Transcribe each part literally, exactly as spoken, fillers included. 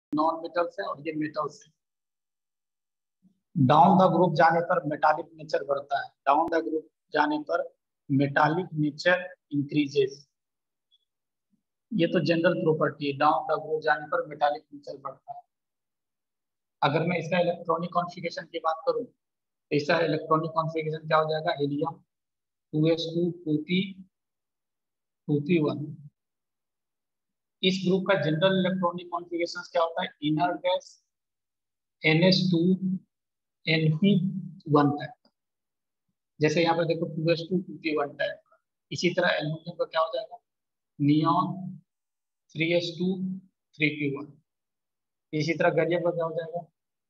Non metals है और ये मेटल्स है। डाउन द ग्रुप जाने पर मेटालिक नेचर बढ़ता है, डाउन द ग्रुप जाने पर मेटालिक नेचर इंक्रीजेस। ये तो जनरल प्रॉपर्टी है, डाउन द ग्रुप जाने पर मेटालिक नेचर बढ़ता है। अगर मैं इसका इलेक्ट्रॉनिक कॉन्फ़िगरेशन की बात करूं तो इसका इलेक्ट्रॉनिक कॉन्फ़िगरेशन क्या हो जाएगा, helium two S two two P two P one. इस ग्रुप का जनरल इलेक्ट्रॉनिक कॉन्फ़िगरेशन क्या होता है, inner gas N S two N P one type का। जैसे यहाँ पर देखो two S two two P one type का। इसी तरह एल्यूमिनियम का क्या हो जाएगा, neon three S two three P one. इसी तरह गैलियम का क्या हो जाएगा,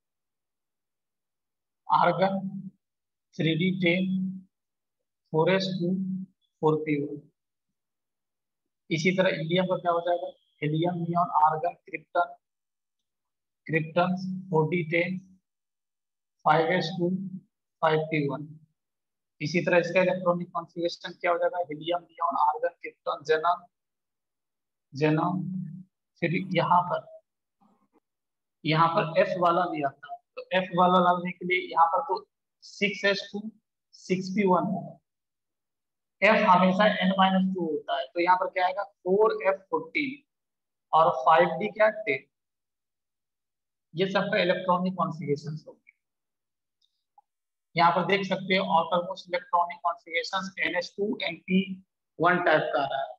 argon three D ten four S two four P one. इसी तरह हीलियम का क्या हो जाएगा, helium neon argon krypton krypton four D ten five S two five P one. इसी तरह इसका इलेक्ट्रॉनिक कॉन्फ़िगरेशन क्या हो जाएगा, helium neon argon krypton xenon xenon. फिर यहाँ पर यहाँ पर एफ वाला भी आता है, तो एफ वाला लाने के लिए यहाँ पर तो six S two six P one होगा। एफ हमेशा एन माइनस टू होता है, तो यहाँ पर क्या आएगा फोर एफ फोर्टीन और फाइव डी क्या टेन। ये सबका इलेक्ट्रॉनिक कॉन्फ़िगरेशन होगा। यहाँ पर देख सकते हो outermost electronic configuration N S two N P one type का आ रहा है।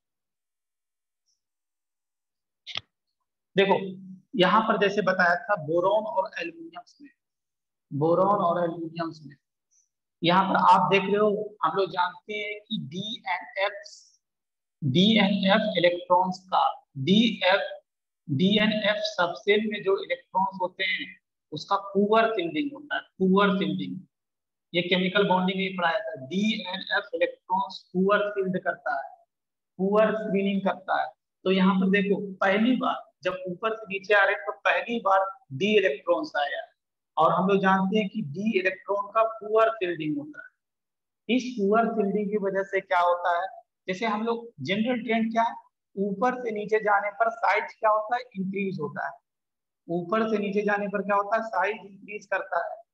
देखो यहाँ पर जैसे बताया था बोरॉन और एल्यूमिनियम में, बोरॉन और एल्यूमिनियम में यहाँ पर आप देख रहे हो, हम लोग जानते हैं कि D N F D N F electrons का D F D N F subshell में जो इलेक्ट्रॉन्स होते हैं उसका पुअर फील्डिंग होता है, पुअर फील्डिंग। ये केमिकल बॉन्डिंग में पढ़ाया था, D N F electrons poor shield करता है, पुअर स्क्रीनिंग करता है। तो यहाँ पर देखो पहली बार जब ऊपर से नीचे आ रहे हैं तो पहली बार डी इलेक्ट्रॉन्स आया है, और हम लोग जानते हैं कि डी इलेक्ट्रॉन का पुअर फील्डिंग होता है। इस पुअर फील्डिंग की वजह से क्या होता है, जैसे हम लोग जनरल ट्रेंड क्या है, ऊपर से नीचे जाने पर साइज क्या होता है, इंक्रीज होता है। ऊपर से नीचे जाने पर क्या होता है, साइज इंक्रीज करता है।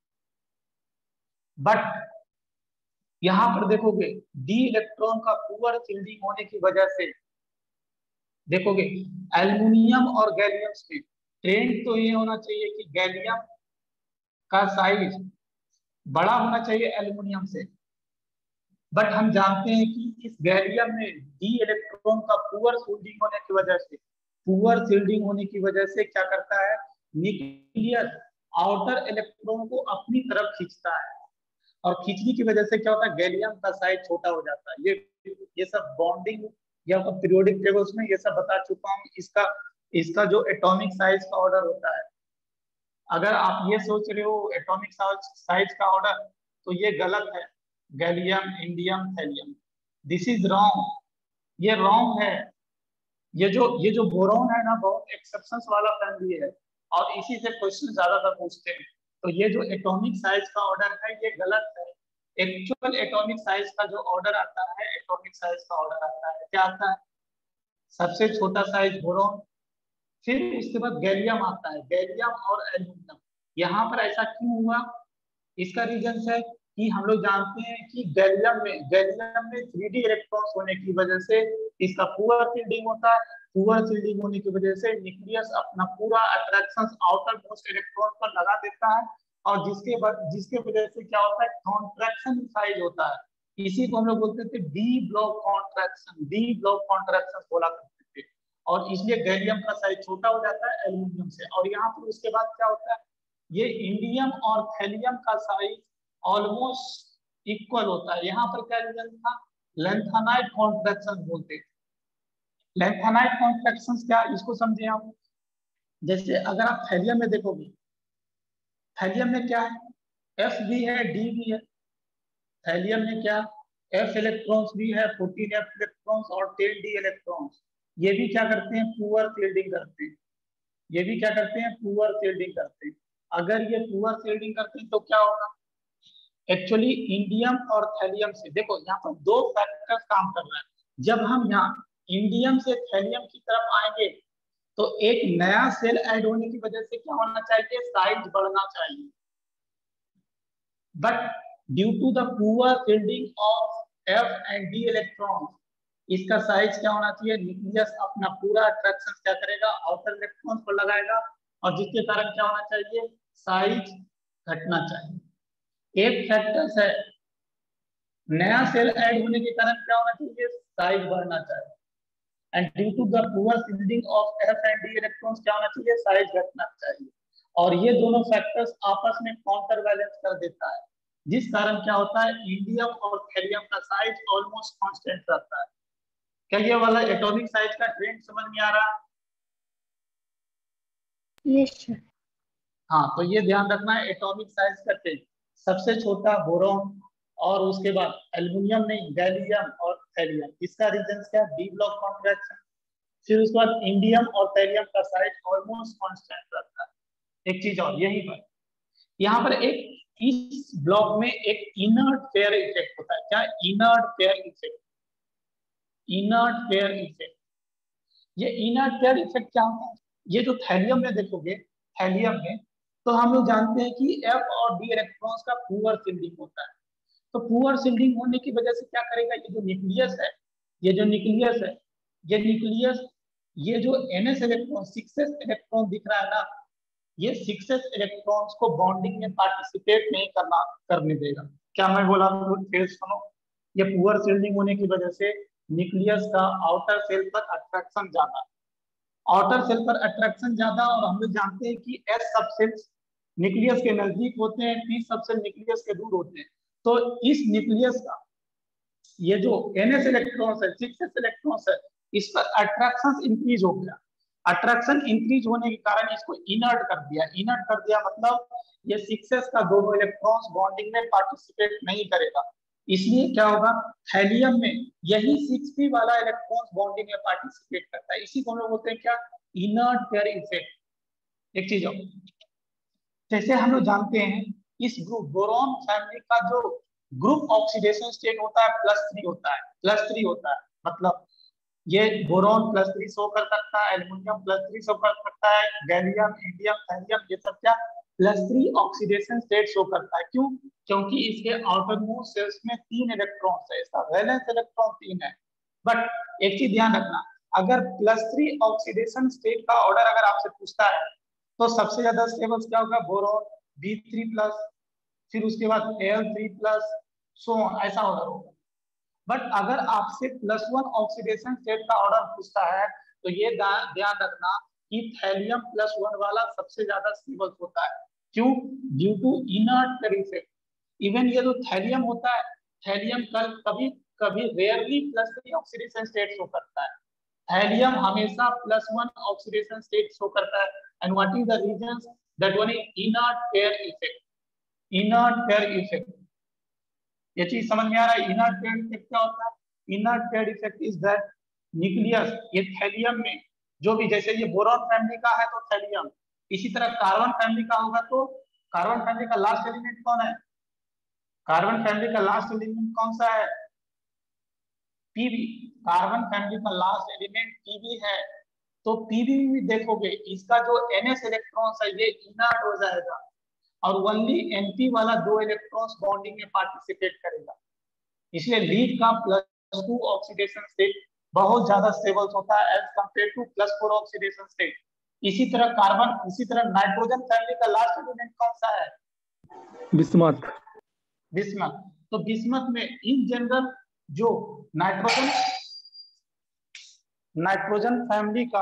बट यहाँ पर देखोगे डी इलेक्ट्रॉन का पुअर फील्डिंग होने की वजह से देखोगे एल्युमिनियम और गैलियम में ट्रेंड तो ये होना चाहिए कि गैलियम का साइज बड़ा होना चाहिए एल्युमिनियम से, बट हम जानते हैं कि इस गैलियम में डी इलेक्ट्रॉन का पुअर फील्डिंग होने की वजह से पुअर फील्डिंग होने की वजह से क्या करता है, न्यूक्लियस आउटर इलेक्ट्रॉन को अपनी तरफ खींचता है, और खींचने की वजह से क्या होता है, गैलियम का साइज छोटा हो जाता है। ये ये सब बॉन्डिंग या पीरियोडिक टेबल्स में ये सब बता चुका हूँ। इसका इसका जो एटॉमिक साइज का ऑर्डर होता है, अगर आप ये सोच रहे हो एटॉमिक साइज का ऑर्डर, तो ये गलत है। Gallium indium thallium, this is wrong, ये रॉन्ग है। ये जो ये जो बोरॉन है ना, बहुत एक्सेप्शंस वाला फैमिली है, और इसी से क्वेश्चन ज्यादातर पूछते हैं। तो ये जो एटॉमिक साइज का ऑर्डर है ये गलत है। एक्चुअल एटॉमिक साइज का जो ऑर्डर आता है, एटॉमिक साइज का ऑर्डर आता है, क्या आता है, सबसे छोटा साइज बोरॉन, फिर उसके बाद गैलियम आता है, गैलियम और एल्यूमिनियम। यहाँ पर ऐसा क्यों हुआ, इसका रीजन है कि हम लोग जानते हैं कि गैलियम में गैलियम में थ्री डी इलेक्ट्रॉन्स होने की वजह से इसका पुअर फील्डिंग होता है। पुअर फील्डिंग होने की वजह से न्यूक्लियस अपना पूरा अट्रैक्शन आउटर मोस्ट इलेक्ट्रॉन पर लगा देता है, और जिसके जिसके वजह से क्या होता है, कॉन्ट्रैक्शन साइज होता है। इसी को हम लोग बोलते थे D block contraction, D block contraction बोला करते थे, और इसलिए गैलियम का साइज छोटा हो जाता है एल्यूमिनियम से। और यहाँ पर उसके बाद क्या होता है, ये इंडियम और थैलियम का साइज ऑलमोस्ट इक्वल होता है। यहाँ पर क्या रीजन था, लेंथेनाइट कॉन्ट्रैक्शन बोलते हैं। लेंथेनाइट कॉन्ट्रैक्शन क्या, इसको समझे आप। जैसे अगर आप थैलियम में देखोगे, थैलियम में क्या है, एफ भी है डी भी है। थैलियम में क्या, एफ इलेक्ट्रॉन्स भी है, फोर्टीन एफ इलेक्ट्रॉन्स और टेन डी इलेक्ट्रॉन्स। ये भी क्या करते हैं, पुअर फील्डिंग करते हैं। ये भी क्या करते हैं, पुअर फील्डिंग करते हैं। अगर ये पुअर फील्डिंग करते हैं तो क्या होगा, एक्चुअली इंडियम और थैलियम से देखो यहाँ पर दो फैक्टर्स काम कर रहा है। जब हम यहाँ इंडियम से थैलियम की तरफ आएंगे तो एक नया सेल ऐड होने की वजह से क्या होना चाहिए, साइज बढ़ना चाहिए। But due to the poor shielding of F and D electron, इसका साइज क्या होना चाहिए, न्यूक्लियस अपना पूरा अट्रैक्शन क्या करेगा, आउटर इलेक्ट्रॉन पर लगाएगा, और जिसके कारण क्या होना चाहिए, साइज घटना चाहिए। एक फैक्टर है, नया सेल ऐड होने के कारण क्या होना चाहिए, साइज बढ़ना चाहिए। And due to the poor shielding of F and D electrons क्या होना चाहिए, साइज घटना चाहिए। और ये दोनों फैक्टर्स आपस में काउंटर बैलेंस कर देता है, जिस कारण क्या होता है, इंडियम और थैलियम का साइज ऑलमोस्ट कांस्टेंट रहता है। क्या ये वाला एटॉमिक साइज का ट्रेंड समझ में आ रहा है? Yes sir. हाँ, तो ये ध्यान रखना है, एटॉमिक साइज का ट्रेंड, सबसे छोटा बोरॉन, और उसके बाद एल्यूमिनियम नहीं, गैलियम और थैलियम, इसका रीजन क्या, डी ब्लॉक कॉन्ट्रैक्शन। फिर उसके बाद इंडियम और थैलियम का साइज ऑलमोस्ट कांस्टेंट रहता है। एक चीज और यही पर, यहाँ पर एक इस ब्लॉक में एक इनर्ट पेयर इफेक्ट होता है। क्या, inert pair effect, inert pair effect. ये इनर्ट पेयर इफेक्ट क्या होता है, ये जो थैलियम में देखोगे, थैलियम में तो हम लोग जानते हैं कि एफ और डी इलेक्ट्रॉन्स का पुअर शिल्डिंग होता है। तो पुअर शिल्डिंग होने की वजह से क्या करेगा, ये जो न्यूक्लियस है, ये जो न्यूक्लियस है, ये न्यूक्लियस, ये जो NS electron, six S electron दिख रहा है ना, ये सिक्स एस इलेक्ट्रॉन्स को बॉन्डिंग में पार्टिसिपेट नहीं करना करने देगा। क्या मैं बोला, फिर सुनो, ये पुअर शिल्डिंग होने की वजह से न्यूक्लियस का आउटर सेल पर अट्रैक्शन ज्यादा, आउटर सेल पर अट्रैक्शन ज्यादा, और हम लोग जानते हैं कि एस सबसेल्स न्यूक्लियस के नजदीक होते हैं, पी सबसेल न्यूक्लियस के दूर होते हैं। तो इस न्यूक्लियस का ये जो एनएस इलेक्ट्रॉन्स है, सिक्स एस इलेक्ट्रॉन्स है, इस पर अट्रैक्शन इंक्रीज हो गया। अट्रैक्शन इंक्रीज होने के कारण इसको इनर्ट कर दिया। इनर्ट कर दिया मतलब ये सिक्स एस का दोनों इलेक्ट्रॉन्स बॉन्डिंग में पार्टिसिपेट नहीं करेगा। इसलिए क्या होगा, थैलियम में यही सिक्स पी वाला इलेक्ट्रॉन्स बॉन्डिंग में पार्टिसिपेट करता है। इसी को हम लोग बोलते हैं क्या, इनर्ट पेयर इफेक्ट। एक चीज और, जैसे हम लोग जानते हैं इस ग्रुप बोरॉन फैमिली का जो ग्रुप ऑक्सीडेशन स्टेट होता है, प्लस थ्री होता है, प्लस थ्री होता है। मतलब ये बोरॉन प्लस थ्री शो कर सकता है, एल्यूमिनियम प्लस थ्री शो कर सकता है, गैलियम, इंडियम, थैलियम, ये सब क्या plus three oxidation state show करता है। क्यों? क्योंकि इसके आउटर मोस्ट सेल्स में तीन इलेक्ट्रॉन्स है, इसका वैलेंस इलेक्ट्रॉन तीन है। बट एक चीज ध्यान रखना, अगर प्लस थ्री ऑक्सीडेशन स्टेट का ऑर्डर अगर आपसे पूछता है तो सबसे ज्यादा स्टेबल क्या होगा, बोरॉन बी थ्री प्लस, फिर उसके बाद एल थ्री प्लस, सो ऐसा ऑर्डर होगा। बट अगर आपसे प्लस वन ऑक्सीडेशन स्टेट का ऑर्डर पूछता है तो ये ध्यान रखना कि थैलियम प्लस वन वाला सबसे ज्यादा स्टेबल होता है। क्यों? Due to inert pair effect. Even ये जो थैलियम होता है, थैलियम कल कभी कभी rarely plus three oxidation state show करता है, थैलियम हमेशा plus one oxidation state show करता है। And what is the reasons, that one is inert pair effect, inert pair effect. ये चीज समझ में आ रहा है, इनर्ट पेयर इफेक्ट क्या होता है? Inert pair effect is that nucleus, ये थैलियम में जो भी, जैसे ये बोरॉन फैमिली का है तो थैलियम, इसी तरह कार्बन फैमिली का होगा तो कार्बन फैमिली का लास्ट एलिमेंट कौन है, कार्बन फैमिली का लास्ट एलिमेंट कौन सा है, पीबी। कार्बन फैमिली का लास्ट एलिमेंट पीबी है। तो पीबी में देखोगे इसका जो एनएस इलेक्ट्रॉन्स है ये इनर्ट हो जाएगा, और ओनली एनपी वाला दो इलेक्ट्रॉन्स बॉन्डिंग में पार्टिसिपेट करेगा। इसलिए लीड का प्लस टू ऑक्सीडेशन स्टेट बहुत ज्यादा स्टेबल होता है as compared to plus four oxidation state. इसी तरह कार्बन, इसी तरह नाइट्रोजन फैमिली का लास्ट एलिमेंट कौन सा है, बिस्मथ। बिस्मथ। तो बिस्मथ में इन जनरल जो नाइट्रोजन नाइट्रोजन फैमिली का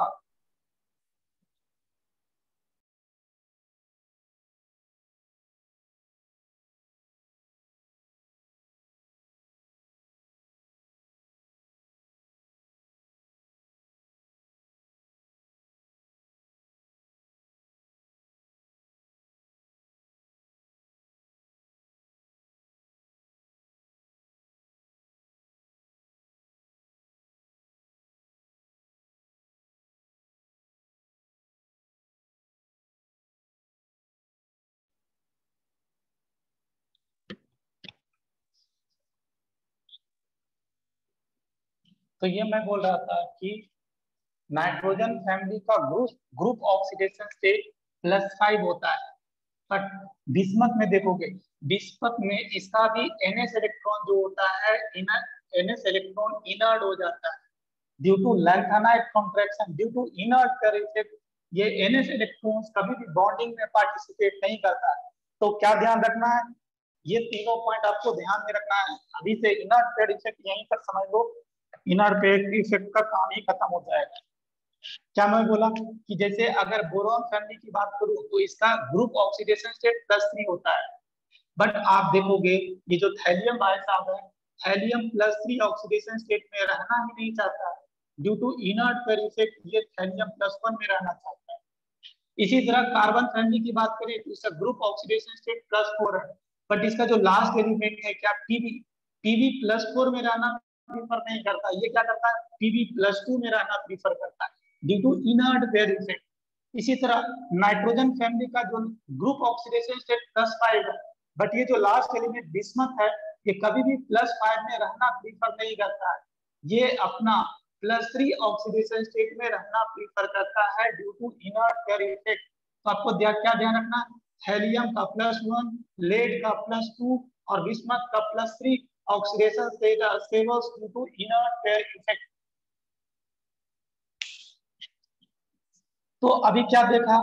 तो ये मैं बोल रहा था कि नाइट्रोजन फैमिली का group group oxidation state plus five होता है। बट बिस्मथ में देखोगे, बिस्मथ में इसका भी एनएस इलेक्ट्रॉन जो होता है, एनएस इलेक्ट्रॉन इनर्ट हो जाता है due to lanthanide contraction, due to inert pair effect. ये एनएस इलेक्ट्रॉन्स कभी भी बॉन्डिंग में पार्टिसिपेट नहीं करता है। तो क्या ध्यान रखना है, ये तीनों पॉइंट आपको ध्यान में रखना है। अभी से इनर्ट पेयर इफेक्ट यहीं पर समझ लो, इनर्ट पेयर इफेक्ट का काम ही खत्म हो जाएगा। क्या मैं बोला कि जैसे अगर बोरॉन फैमिली की बात करूं तो इसका group oxidation state plus three होता है। बट आप देखोगे ये जो थैलियम भाई साहब है, thallium plus three oxidation state में रहना ही नहीं चाहता है due to inert pair effect. ये थैलियम प्लस वन में रहना चाहता है। इसी तरह कार्बन फैमिली की बात करें तो इसका group oxidation state plus four है। बट इसका जो लास्ट एलिमेंट है क्या, पीबी, पीबी प्लस फोर में रहना प्रीफर नहीं करता। ये क्या करता है, पीबी प्लस टू में रहना प्रीफर करता है due to inert pair effect. इसी तरह नाइट्रोजन फैमिली का जो group oxidation state plus five है, बट ये जो लास्ट एलिमेंट बिस्मथ है, ये कभी भी प्लस फाइव में रहना प्रीफर नहीं करता है। ये अपना प्लस थ्री ऑक्सीडेशन स्टेट में रहना प्रीफर करता है due to inert pair effect. तो आपको क्या ध्यान रखना है, हेलियम का प्लस वन, लेड का प्लस टू और बिस्मथ का plus three oxidation state are stable due to inert pair effect. तो अभी क्या देखा,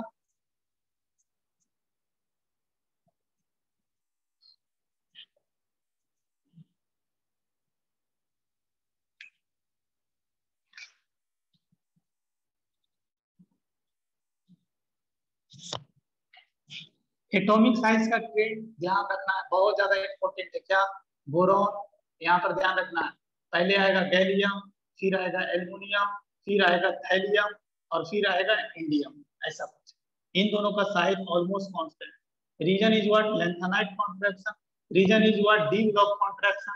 एटॉमिक साइज का ट्रेंड ध्यान रखना है, बहुत ज्यादा इंपॉर्टेंट है। क्या, बोरॉन, यहाँ पर ध्यान रखना है, पहले आएगा गैलियम, फिर आएगा एल्युमिनियम, फिर आएगा थैलियम और फिर आएगा इंडियम, ऐसा कुछ। इन दोनों का size almost constant. Reason is what, lanthanide contraction, reason is what, D block contraction.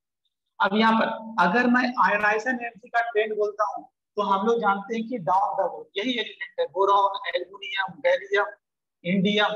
अब यहाँ पर अगर मैं आयनाइजेशन एनर्जी का ट्रेंड बोलता हूँ तो हम लोग जानते हैं कि डाउन द ग्रुप यही एलिमेंट है, boron, aluminium, gallium, indium,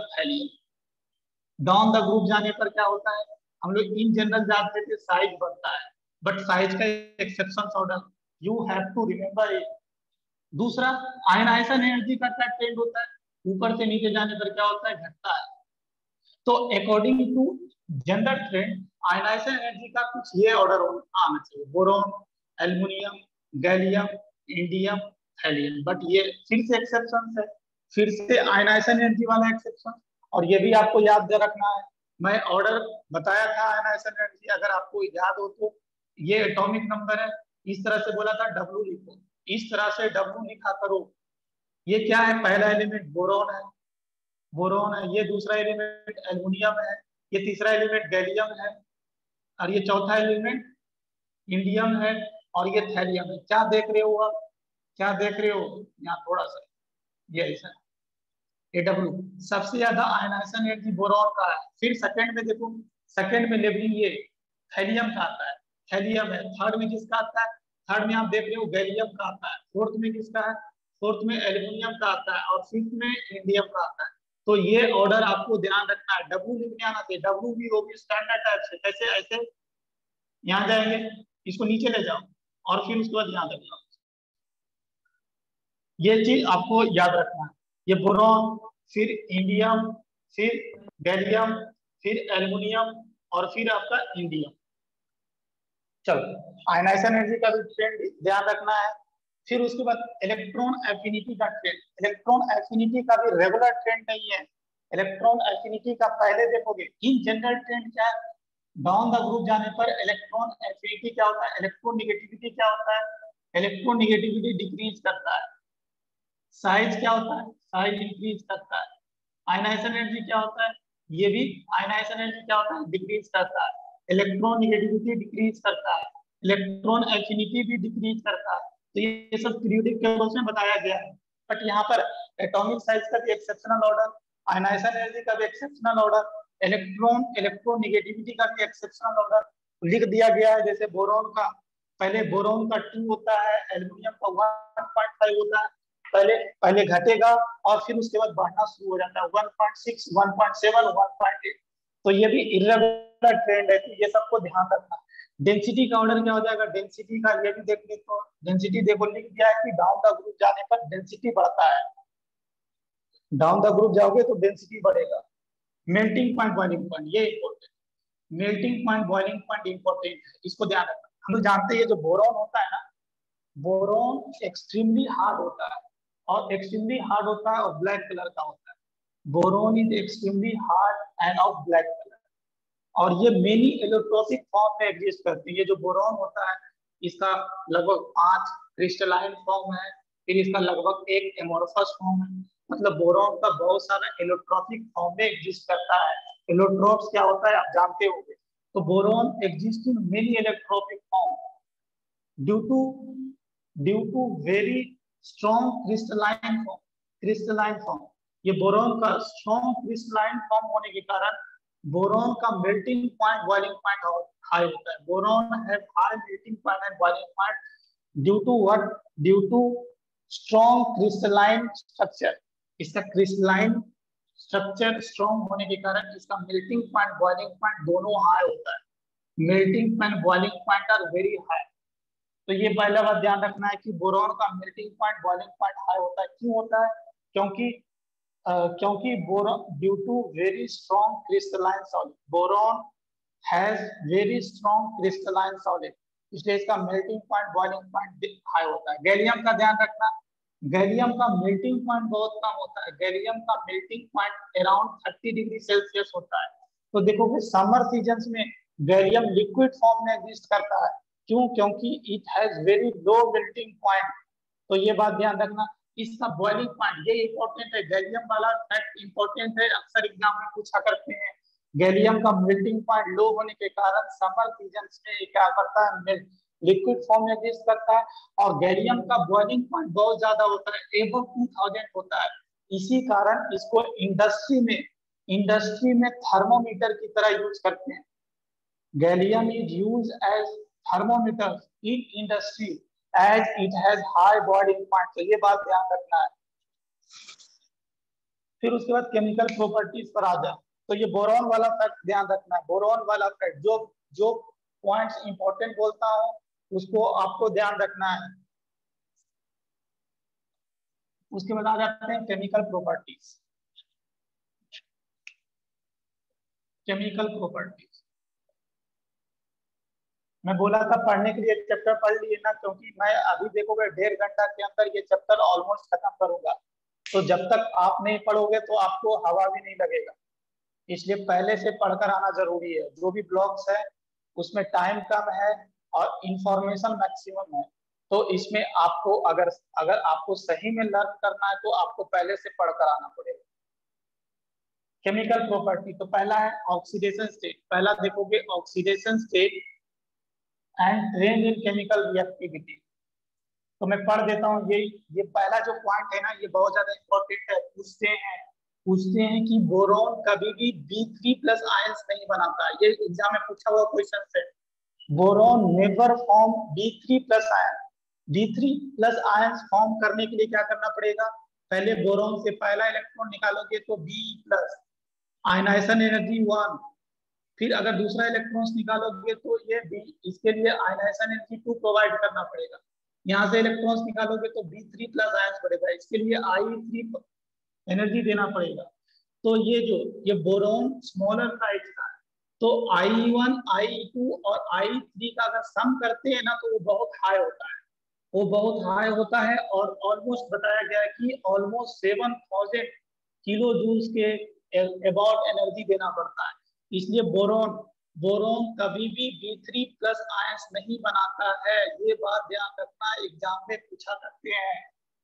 thallium. Down the group जाने पर क्या होता है, हम लोग इन जनरल जानते थे साइज बढ़ता है, बट साइज का exception order, you have to remember it. दूसरा, आयनाइजेशन एनर्जी का क्या ट्रेंड होता है, ऊपर से नीचे जाने पर क्या होता है, घटता है। तो according to general trend ionization energy का कुछ ये ऑर्डर आना चाहिए, boron, aluminium, gallium, indium, thallium. But ये फिर से एक्सेप्शन है, फिर से आयनाइजेशन एनर्जी वाला एक्सेप्शन। और ये भी आपको याद रखना है, मैं ऑर्डर बताया था आयनाइजेशन एनर्जी, अगर आपको याद हो तो ये एटॉमिक नंबर है, इस तरह से बोला था डब्ल्यू लिखो, इस तरह से डब्ल्यू लिखा करो। ये क्या है, पहला एलिमेंट बोरॉन है, बोरॉन है, ये दूसरा एलिमेंट एल्युमिनियम है, ये तीसरा एलिमेंट गैलियम है और ये चौथा एलिमेंट इंडियम है और ये थैलियम है। क्या देख रहे हो आप, क्या देख रहे हो, यहाँ थोड़ा सा ये ऐसा एडब्ल्यू सबसे ज्यादा आयनाइजेशन एनर्जी बोरॉन का है। फिर सेकंड में देखो, सेकंड में लेवलिंग ये थैलियम का आता है, थैलियम है। थर्ड में किसका आता है, थर्ड में आप देख रहे हो गैलियम का आता है। फोर्थ में किसका है, फोर्थ में एल्युमिनियम का आता है और फिफ्थ में इंडियम का आता है। तो ये ऑर्डर आपको ध्यान रखना है, डब्ल्यू लिखने आना चाहिए, डब्ल्यू भी होगी स्टैंडर्ड टाइप से, कैसे ऐसे यहाँ जाएंगे, इसको नीचे ले जाओ और फिर उसके बाद यहाँ रखना। ये चीज आपको याद रखना है, ये बोरॉन, फिर इंडियम, फिर गैलियम, फिर एल्युमिनियम और फिर आपका इंडियम। चलो, आयनाइजेशन एनर्जी का भी ट्रेंड ध्यान रखना है। फिर उसके बाद इलेक्ट्रॉन एफिनिटी का ट्रेंड, इलेक्ट्रॉन एफिनिटी का भी रेगुलर ट्रेंड नहीं है। इलेक्ट्रॉन एफिनिटी का पहले देखोगे इन जनरल ट्रेंड क्या है, डाउन द ग्रुप जाने पर इलेक्ट्रॉन एफिनिटी क्या होता है, इलेक्ट्रॉन नेगेटिविटी क्या होता है, इलेक्ट्रॉन नेगेटिविटी डिक्रीज करता है। साइज क्या होता है, साइज इंक्रीज करता है। आयनाइजेशन एनर्जी क्या होता है, ये भी आयनाइजेशन एनर्जी क्या होता है, डिक्रीज करता है। इलेक्ट्रॉन नेगेटिविटी डिक्रीज करता है, इलेक्ट्रॉन एफिनिटी भी डिक्रीज करता है। तो ये सब पीरियोडिक टेबल्स में बताया गया है। बट यहाँ पर एटॉमिक साइज का भी एक्सेप्शनल ऑर्डर, आयनाइजेशन एनर्जी का भी exceptional order, electron electronegativity का भी एक्सेप्शनल ऑर्डर लिख दिया गया है। जैसे बोरॉन का, पहले बोरॉन का टू होता है, एल्युमिनियम का वन पॉइंट फाइव होता है, पहले पहले घटेगा और फिर उसके बाद बढ़ना शुरू हो जाता है, one point six, one point seven, one point eight. तो ये भी इरेगुलर ट्रेंड है, तो ये सबको ध्यान रखना। डेंसिटी का ऑर्डर क्या हो जाएगा, डेंसिटी का ये भी देख ली तो डेंसिटी देखो लिख दिया है कि डाउन द ग्रुप जाने पर डेंसिटी बढ़ता है, डाउन द ग्रुप जाओगे तो डेंसिटी बढ़ेगा। मेल्टिंग पॉइंट बॉइलिंग पॉइंट ये important, melting point boiling point important है, इसको ध्यान रखना। हम लोग जानते हैं ये जो बोरॉन होता है ना, बोरॉन एक्सट्रीमली हार्ड होता है और एक्सट्रीमली हार्ड होता है और ब्लैक कलर का होता है। Boron is extremely hard and of black colour और ये मेनी एलोट्रोपिक फॉर्म में एग्जिस्ट करते हैं। ये जो बोरॉन होता है इसका लगभग पांच क्रिस्टलाइन फॉर्म है, फिर इसका लगभग एक एमोर्फस फॉर्म है, मतलब बोरॉन का बहुत सारा एलोट्रोपिक फॉर्म में एग्जिस्ट करता है। एलोट्रोप्स क्या होता है आप जानते होंगे। तो boron exist in many allotropic form due to due to very strong crystalline form, crystalline form ये बोरॉन का स्ट्रॉन्ग क्रिस्टलाइन फॉर्म होने के कारण बोरॉन का melting point boiling point high होता है। Boron have high melting point and boiling point due to what, due to strong crystalline structure. इसका crystalline structure strong होने के कारण इसका मेल्टिंग पॉइंट बॉइलिंग पॉइंट दोनों हाई होता है। Melting point boiling point are very high. तो ये पहला बात ध्यान रखना है कि बोरॉन का melting point boiling point high होता है। क्यों होता है? क्योंकि Uh, क्योंकि boron due to very strong crystalline solid, boron has very strong crystalline solid, इसलिए इसका melting point boiling point high होता है। गैलियम का ध्यान रखना, गैलियम का मेल्टिंग पॉइंट बहुत कम होता है। गैलियम का melting point around thirty degree Celsius होता है। तो देखोगे समर सीजन में गैलियम लिक्विड फॉर्म में एग्जिस्ट करता है। क्यों? क्योंकि it has very low melting point. तो ये बात ध्यान रखना। इसका बॉइलिंग पॉइंट ये इंपॉर्टेंट है, गैलियम वाला फैक्ट इंपॉर्टेंट है, अक्सर एग्जाम में पूछा करते हैं। गैलियम का मेल्टिंग पॉइंट लो होने के कारण समर सीजन में क्या करता है, लिक्विड फॉर्म में एग्जिस्ट करता है और गैलियम का बॉइलिंग पॉइंट बहुत ज्यादा होता है, एबव टू थाउजेंड होता है। इसी कारण इसको इंडस्ट्री में इंडस्ट्री में थर्मोमीटर की तरह यूज करते हैं। Gallium is use as thermometer in industry as it has high boiling point। तो ये बात ध्यान रखना है। फिर उसके बाद केमिकल प्रॉपर्टीज पर आ जाए तो ये बोरॉन वाला फैक्ट ध्यान रखना है। बोरॉन वाला फैक्ट जो जो पॉइंट्स इंपॉर्टेंट बोलता हूं उसको आपको ध्यान रखना है। उसके बाद आ जाते हैं केमिकल प्रॉपर्टीज। केमिकल प्रॉपर्टीज मैं बोला था पढ़ने के लिए चैप्टर पढ़ लिए ना, क्योंकि मैं अभी देखोगे डेढ़ घंटा के अंदर ये चैप्टर ऑलमोस्ट खत्म करूंगा। तो जब तक आप नहीं पढ़ोगे तो आपको हवा भी नहीं लगेगा, इसलिए पहले से पढ़कर आना जरूरी है। जो भी ब्लॉग्स है उसमें टाइम कम है और इंफॉर्मेशन मैक्सिमम है, तो इसमें आपको अगर अगर आपको सही में लर्न करना है तो आपको पहले से पढ़कर आना पड़ेगा। केमिकल प्रॉपर्टी तो पहला है ऑक्सीडेशन स्टेट। पहला देखोगे oxidation state and trend in chemical reactivity. तो मैं पढ़ देता हूँ। ये ये पहला जो पॉइंट है ना ये बहुत ज्यादा इंपॉर्टेंट है। पूछते हैं पूछते हैं कि बोरॉन कभी भी बी थ्री प्लस आयंस नहीं बनाता। ये एग्जाम में पूछा हुआ क्वेश्चन है। Boron never form B three plus ion. B three plus ions form करने के लिए क्या करना पड़ेगा? पहले बोरॉन से पहला इलेक्ट्रॉन निकालोगे तो B plus, ionization energy one, फिर अगर दूसरा इलेक्ट्रॉन्स निकालोगे तो ये बी, इसके लिए आयनाइजेशन एनर्जी टू प्रोवाइड करना पड़ेगा। यहाँ से इलेक्ट्रॉन्स निकालोगे तो बी थ्री प्लस आयंस बढ़ेगा, इसके लिए आई थ्री एनर्जी देना पड़ेगा। तो ये जो ये बोरॉन स्मॉलर साइज का है, तो आई वन, आई टू और आई थ्री का अगर सम करते हैं ना तो वो बहुत हाई होता है, वो बहुत हाई होता है और ऑलमोस्ट बताया गया है कि almost seven thousand kilo joules के अबाउट एनर्जी देना पड़ता है। इसलिए बोरॉन बोरॉन कभी भी बी थ्री प्लस आयंस नहीं बनाता है। ये बात ध्यान रखना, एग्जाम में पूछा करते हैं।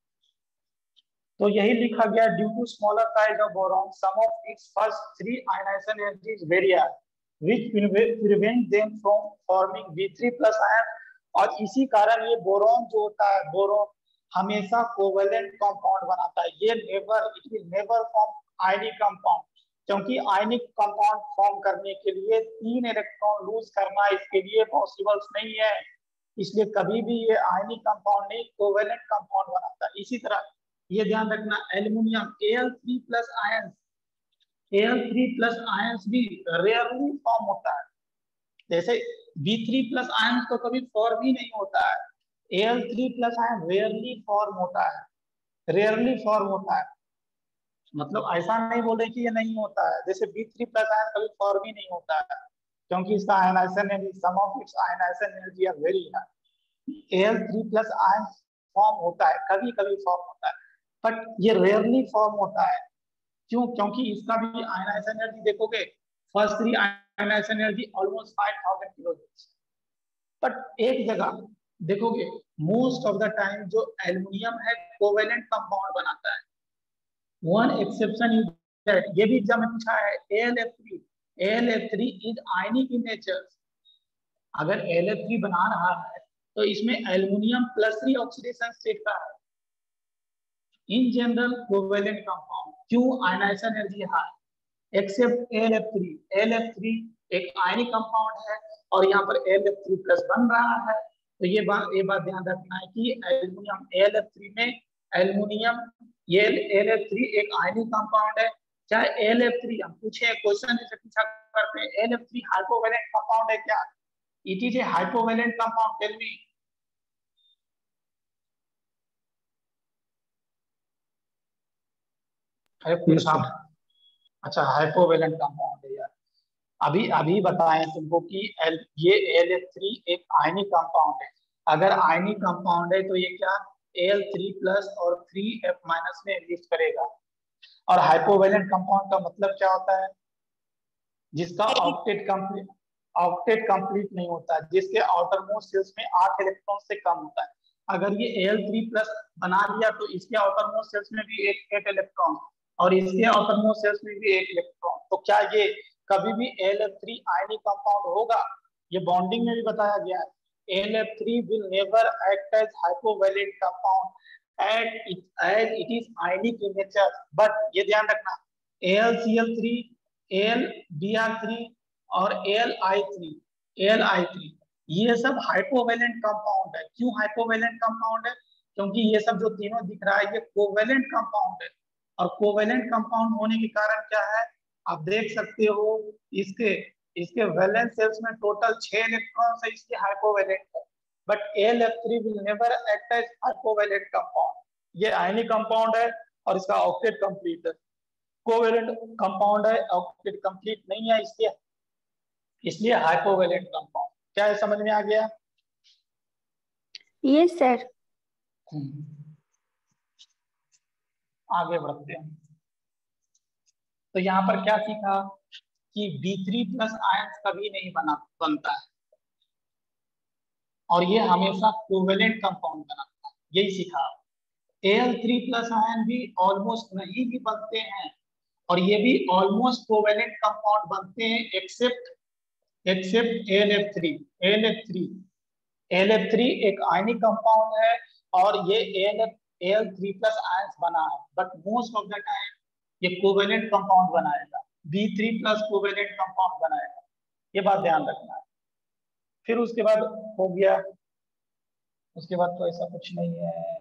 तो यही लिखा गया, due to smaller size of boron sum of its first three ionization energies very high which prevent them from forming B three plus ion. और इसी कारण ये बोरॉन जो होता है, बोरॉन हमेशा कोवेलेंट कंपाउंड बनाता है। ये never it will never form ionic compound, क्योंकि आयनिक कंपाउंड फॉर्म करने के लिए तीन इलेक्ट्रॉन लूज करना इसके लिए पॉसिबल नहीं है। इसलिए कभी भी ये आयनिक कंपाउंड नहीं, कोवेलेंट कंपाउंड बनाता है। इसी तरह ये ध्यान रखना, aluminium A L three plus ions A L three plus ions भी रेयरली फॉर्म होता है। जैसे बी थ्री प्लस आयन तो कभी फॉर्म ही नहीं होता है। A L three plus ion rarely form होता है, रेयरली फॉर्म होता है। मतलब ऐसा नहीं बोले कि ये नहीं होता है, जैसे बी थ्री प्लस आयन कभी फॉर्म ही नहीं होता है, क्योंकि इसका ionization energy, sum of its ionization energy are very high. A L three plus ion form होता है, कभी कभी फॉर्म होता है, बट ये रेयरली फॉर्म होता है। क्यों? क्योंकि इसका भी आयनाइजेशन एनर्जी देखोगे, first three ionization energy almost five thousand kilo joule. But एक जगह देखोगे, मोस्ट ऑफ द टाइम जो एल्युमिनियम है कोवेलेंट कंपाउंड बनाता है। वन एक्सेप्शन इज दैट, ये भी एग्जाम में पूछा है, A L F three. A L F three is ionic in nature. अगर ए एल एफ थ्री बना रहा है तो इसमें aluminium plus three oxidation state का है। इन जनरल कोवेलेंट कंपाउंड, क्यों? Ionization energy high, except A L F three. A L F three एक आयनिक कंपाउंड है और यहाँ पर A L F three plus बन रहा है। तो ये बात ये बात ध्यान रखना है कि aluminium A L F three में एल्युमिनियम, ये ए एल एफ थ्री एक आयनिक कंपाउंड है। चाहे ए एल एफ थ्री हम पूछे क्वेश्चन जैसे पूछा करते हैं, A L F three hypovalent compound है क्या? It is a hypovalent compound, tell me. है यस पूछा? सर। अच्छा, हाइपोवैलेंट कंपाउंड है यार। अभी अभी बताएं तुमको कि एल, ये ए एल एफ थ्री एक आयनिक कंपाउंड है। अगर आयनिक कंपाउंड है तो ये क्या ए एल थ्री प्लस और थ्री एफ माइनस में एग्जिस्ट करेगा। और हाइपोवैलेंट कंपाउंड का मतलब क्या होता है? जिसका ऑक्टेट कंप्लीट ऑक्टेट कंप्लीट नहीं होता, जिसके आउटर मोस्ट शेल्स में आठ इलेक्ट्रॉन से कम होता है। अगर ये ए एल थ्री प्लस बना लिया तो इसके आउटर मोस्ट शेल्स में भी एक एक इलेक्ट्रॉन और इसके आउटर मोस्ट शेल्स में भी एक इलेक्ट्रॉन। तो क्या ये कभी भी A L F three ionic compound होगा? ये बॉन्डिंग में भी बताया गया है। A L F three will never act as hypovalent compound and it, as it is ionic in nature। but ये ध्यान रखना, A L C L three, A L B R three और A L I three, A L I three ये सब हाइपोवैलेंट compound है। क्यों हाइपोवैलेंट compound है? क्योंकि ये सब जो तीनों दिख रहा है ये कोवैलेंट कंपाउंड है। और कोवैलेंट कंपाउंड होने के कारण क्या है, आप देख सकते हो इसके इसके वैलेंस शेल्स में टोटल छह इलेक्ट्रॉन्स है, इसके हाइपोवैलेंट है। But A L F three will never act as hypovalent compound. ये आयनिक कंपाउंड है और इसका ऑक्टेट कंप्लीट है। कोवैलेंट कंपाउंड है, ऑक्टेट कंप्लीट नहीं है, इसलिए इसलिए हाइपोवैलेंट कंपाउंड। क्या है, समझ में आ गया? Yes sir. आगे बढ़ते हैं। तो यहाँ पर क्या सीखा कि बी थ्री प्लस आयंस कभी नहीं बना बनता है और ये हमेशा कोवेलेंट कंपाउंड बनाता है, यही सीखा। A L three plus ion भी ऑलमोस्ट नहीं भी बनते हैं और ये भी ऑलमोस्ट कोवेलेंट कंपाउंड बनते हैं, except except A L F three. A L F three A L F three एक आयनिक कंपाउंड है और ये A L three plus ions बना है, but most of the time ये कोवेलेंट कंपाउंड बनाएगा, B three plus covalent compound बनाएगा। ये बात ध्यान रखना है। फिर उसके बाद हो गया, उसके बाद तो ऐसा कुछ नहीं है।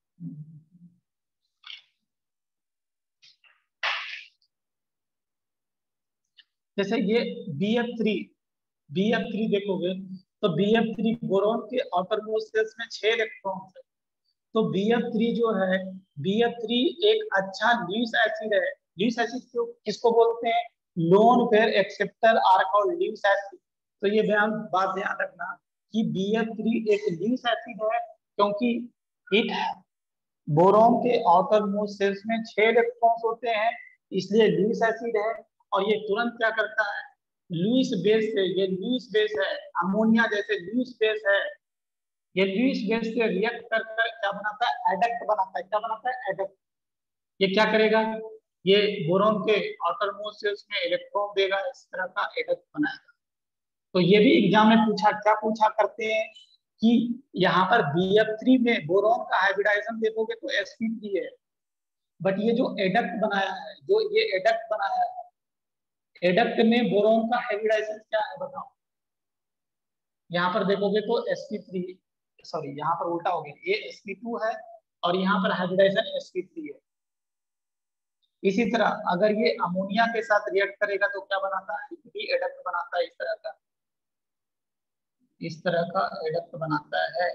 जैसे ये B F three, B F three देखोगे तो बी एफ थ्री बोरॉन के आउटर मोस्ट शेल्स में छह इलेक्ट्रॉन है। तो बी एफ थ्री जो है, बी एफ थ्री एक अच्छा ल्यूइस एसिड है। ल्यूइस एसिड क्यों किसको बोलते हैं? Lone pair acceptor are called Lewis acid. तो ये ध्यान बात ध्यान रखना कि बी एफ थ्री एक ल्यूइस एसिड है क्योंकि इट बोरॉन के आउटर मोस्ट शेल्स में छह इलेक्ट्रॉन्स होते हैं, इसलिए ल्यूइस एसिड है। और ये तुरंत क्या करता है, लुईस बेस से, ये लुईस बेस है, अमोनिया जैसे लुईस बेस है, ये लुईस बेस से रिएक्ट कर कर क्या बनाता है, एडक्ट बनाता है। क्या बनाता है? एडक्ट। ये क्या करेगा, ये बोरॉन के आउटर मोस्ट शेल्स में इलेक्ट्रॉन देगा, इस तरह का एडक्ट बनाएगा। तो ये भी एग्जाम में पूछा, क्या पूछा करते हैं कि यहाँ पर बी एफ थ्री में बोरॉन का हाइब्रिडाइजेशन देखोगे तो एस पी थ्री है, बट ये जो एडक्ट बनाया है, जो ये एडक्ट बनाया है, एडक्ट में बोरॉन का हाइब्रिडाइजेशन क्या है बताओ? यहाँ पर देखोगे तो एस पी थ्री, सॉरी यहाँ पर उल्टा हो गया, ये एस पी टू है और यहाँ पर हाइब्रिडाइजेशन एस पी थ्री है। इसी तरह अगर ये अमोनिया के साथ रिएक्ट करेगा तो क्या बनाता है, भी एडक्ट बनाता है इस तरह का। इस तरह का एडक्ट बनाता है।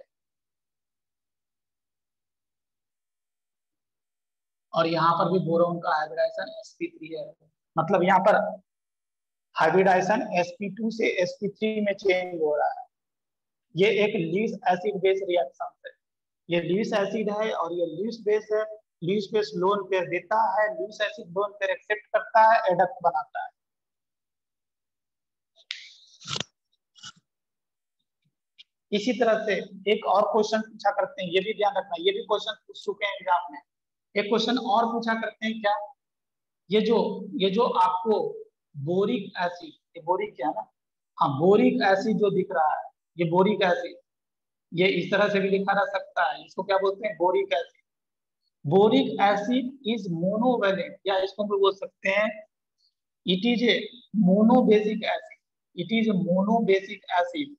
और यहाँ पर भी बोरोन का हाइब्रिडाइजेशन एस पी थ्री है, मतलब यहाँ पर हाइब्रिडाइजेशन एस पी टू से एस पी थ्री में चेंज हो रहा है। ये एक लीस एसिड बेस रिएक्शन है, ये लीस एसिड है और ये लीस बेस है। लीस बेस लोन पेयर देता है, Lewis acid lone pair accept करता है, एडक्ट बनाता है। इसी तरह से एक और क्वेश्चन पूछा करते हैं, ये भी ध्यान रखना, ये भी क्वेश्चन पूछ चुके हैं एग्जाम में। एक क्वेश्चन और पूछा करते हैं, क्या ये जो ये जो आपको बोरिक एसिड, ये बोरिक क्या है ना, हाँ बोरिक एसिड जो दिख रहा है, ये बोरिक एसिड, ये इस तरह से भी लिखा जा सकता है, इसको क्या बोलते हैं, boric acid. Boric acid is monovalent, या इसको हम बोल सकते हैं it is a monobasic acid, it is a monobasic acid,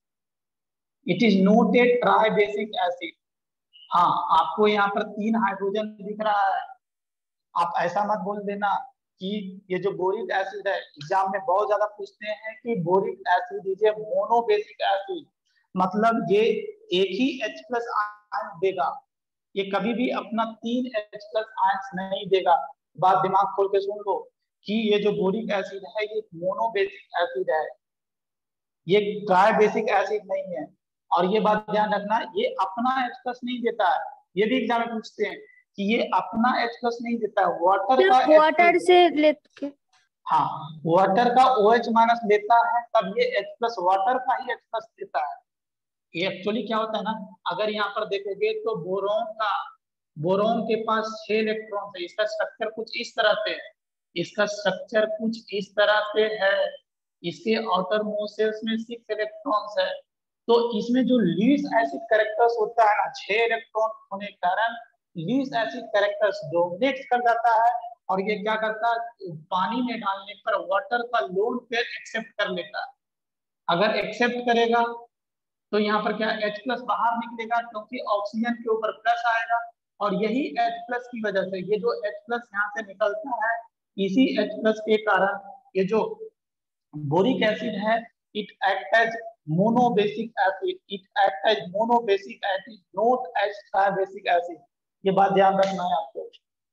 it is not a tribasic acid. हाँ, आपको यहाँ पर तीन हाइड्रोजन दिख रहा है, आप ऐसा मत बोल देना कि ये जो बोरिक एसिड है, एग्जाम में बहुत ज्यादा पूछते हैं कि boric acid is a monobasic acid, मतलब ये एक ही H प्लस आयन देगा, ये कभी भी अपना तीन H प्लस आयन नहीं देगा। बात दिमाग खोल के सुन लो कि ये जो बोरिक एसिड है ये मोनोबेसिक एसिड है, ये ट्राइबेसिक एसिड नहीं है। और ये बात ध्यान रखना, ये अपना H प्लस नहीं देता है, ये भी एग्जाम में पूछते हैं कि ये अपना H प्लस नहीं देता है, वाटर का वाटर से लेके, हाँ वाटर का OH माइनस लेता है, तब ये H प्लस वाटर का ही H प्लस देता है। ये एक्चुअली क्या होता है ना, अगर यहाँ पर देखोगे तो बोरोन का बोरोन के पास छह इलेक्ट्रॉन है, इसका स्ट्रक्चर कुछ इस तरह से है, इसका स्ट्रक्चर कुछ इस तरह से है, इसके आउटर मोस्ट शेल्स में सिक्स इलेक्ट्रॉन्स है। तो इसमें जो लीस्ट एसिड कैरेक्टर्स होता है ना, छह इलेक्ट्रॉन होने के कारण लीस्ट एसिड कैरेक्टर्स डोमिनेट कर जाता है, और ये क्या करता है, पानी में डालने पर वाटर का लोन पेयर एक्सेप्ट कर लेता है। अगर एक्सेप्ट करेगा तो यहाँ पर क्या H प्लस बाहर निकलेगा, क्योंकि ऑक्सीजन के ऊपर प्लस आएगा, और यही H प्लस की वजह से ये जो H प्लस यहाँ से निकलता है, इसी H प्लस के कारण ये जो बोरिक एसिड है, it act as monobasic acid, it act as monobasic acid, not as tribasic acid. ये बात ध्यान रखना है आपको।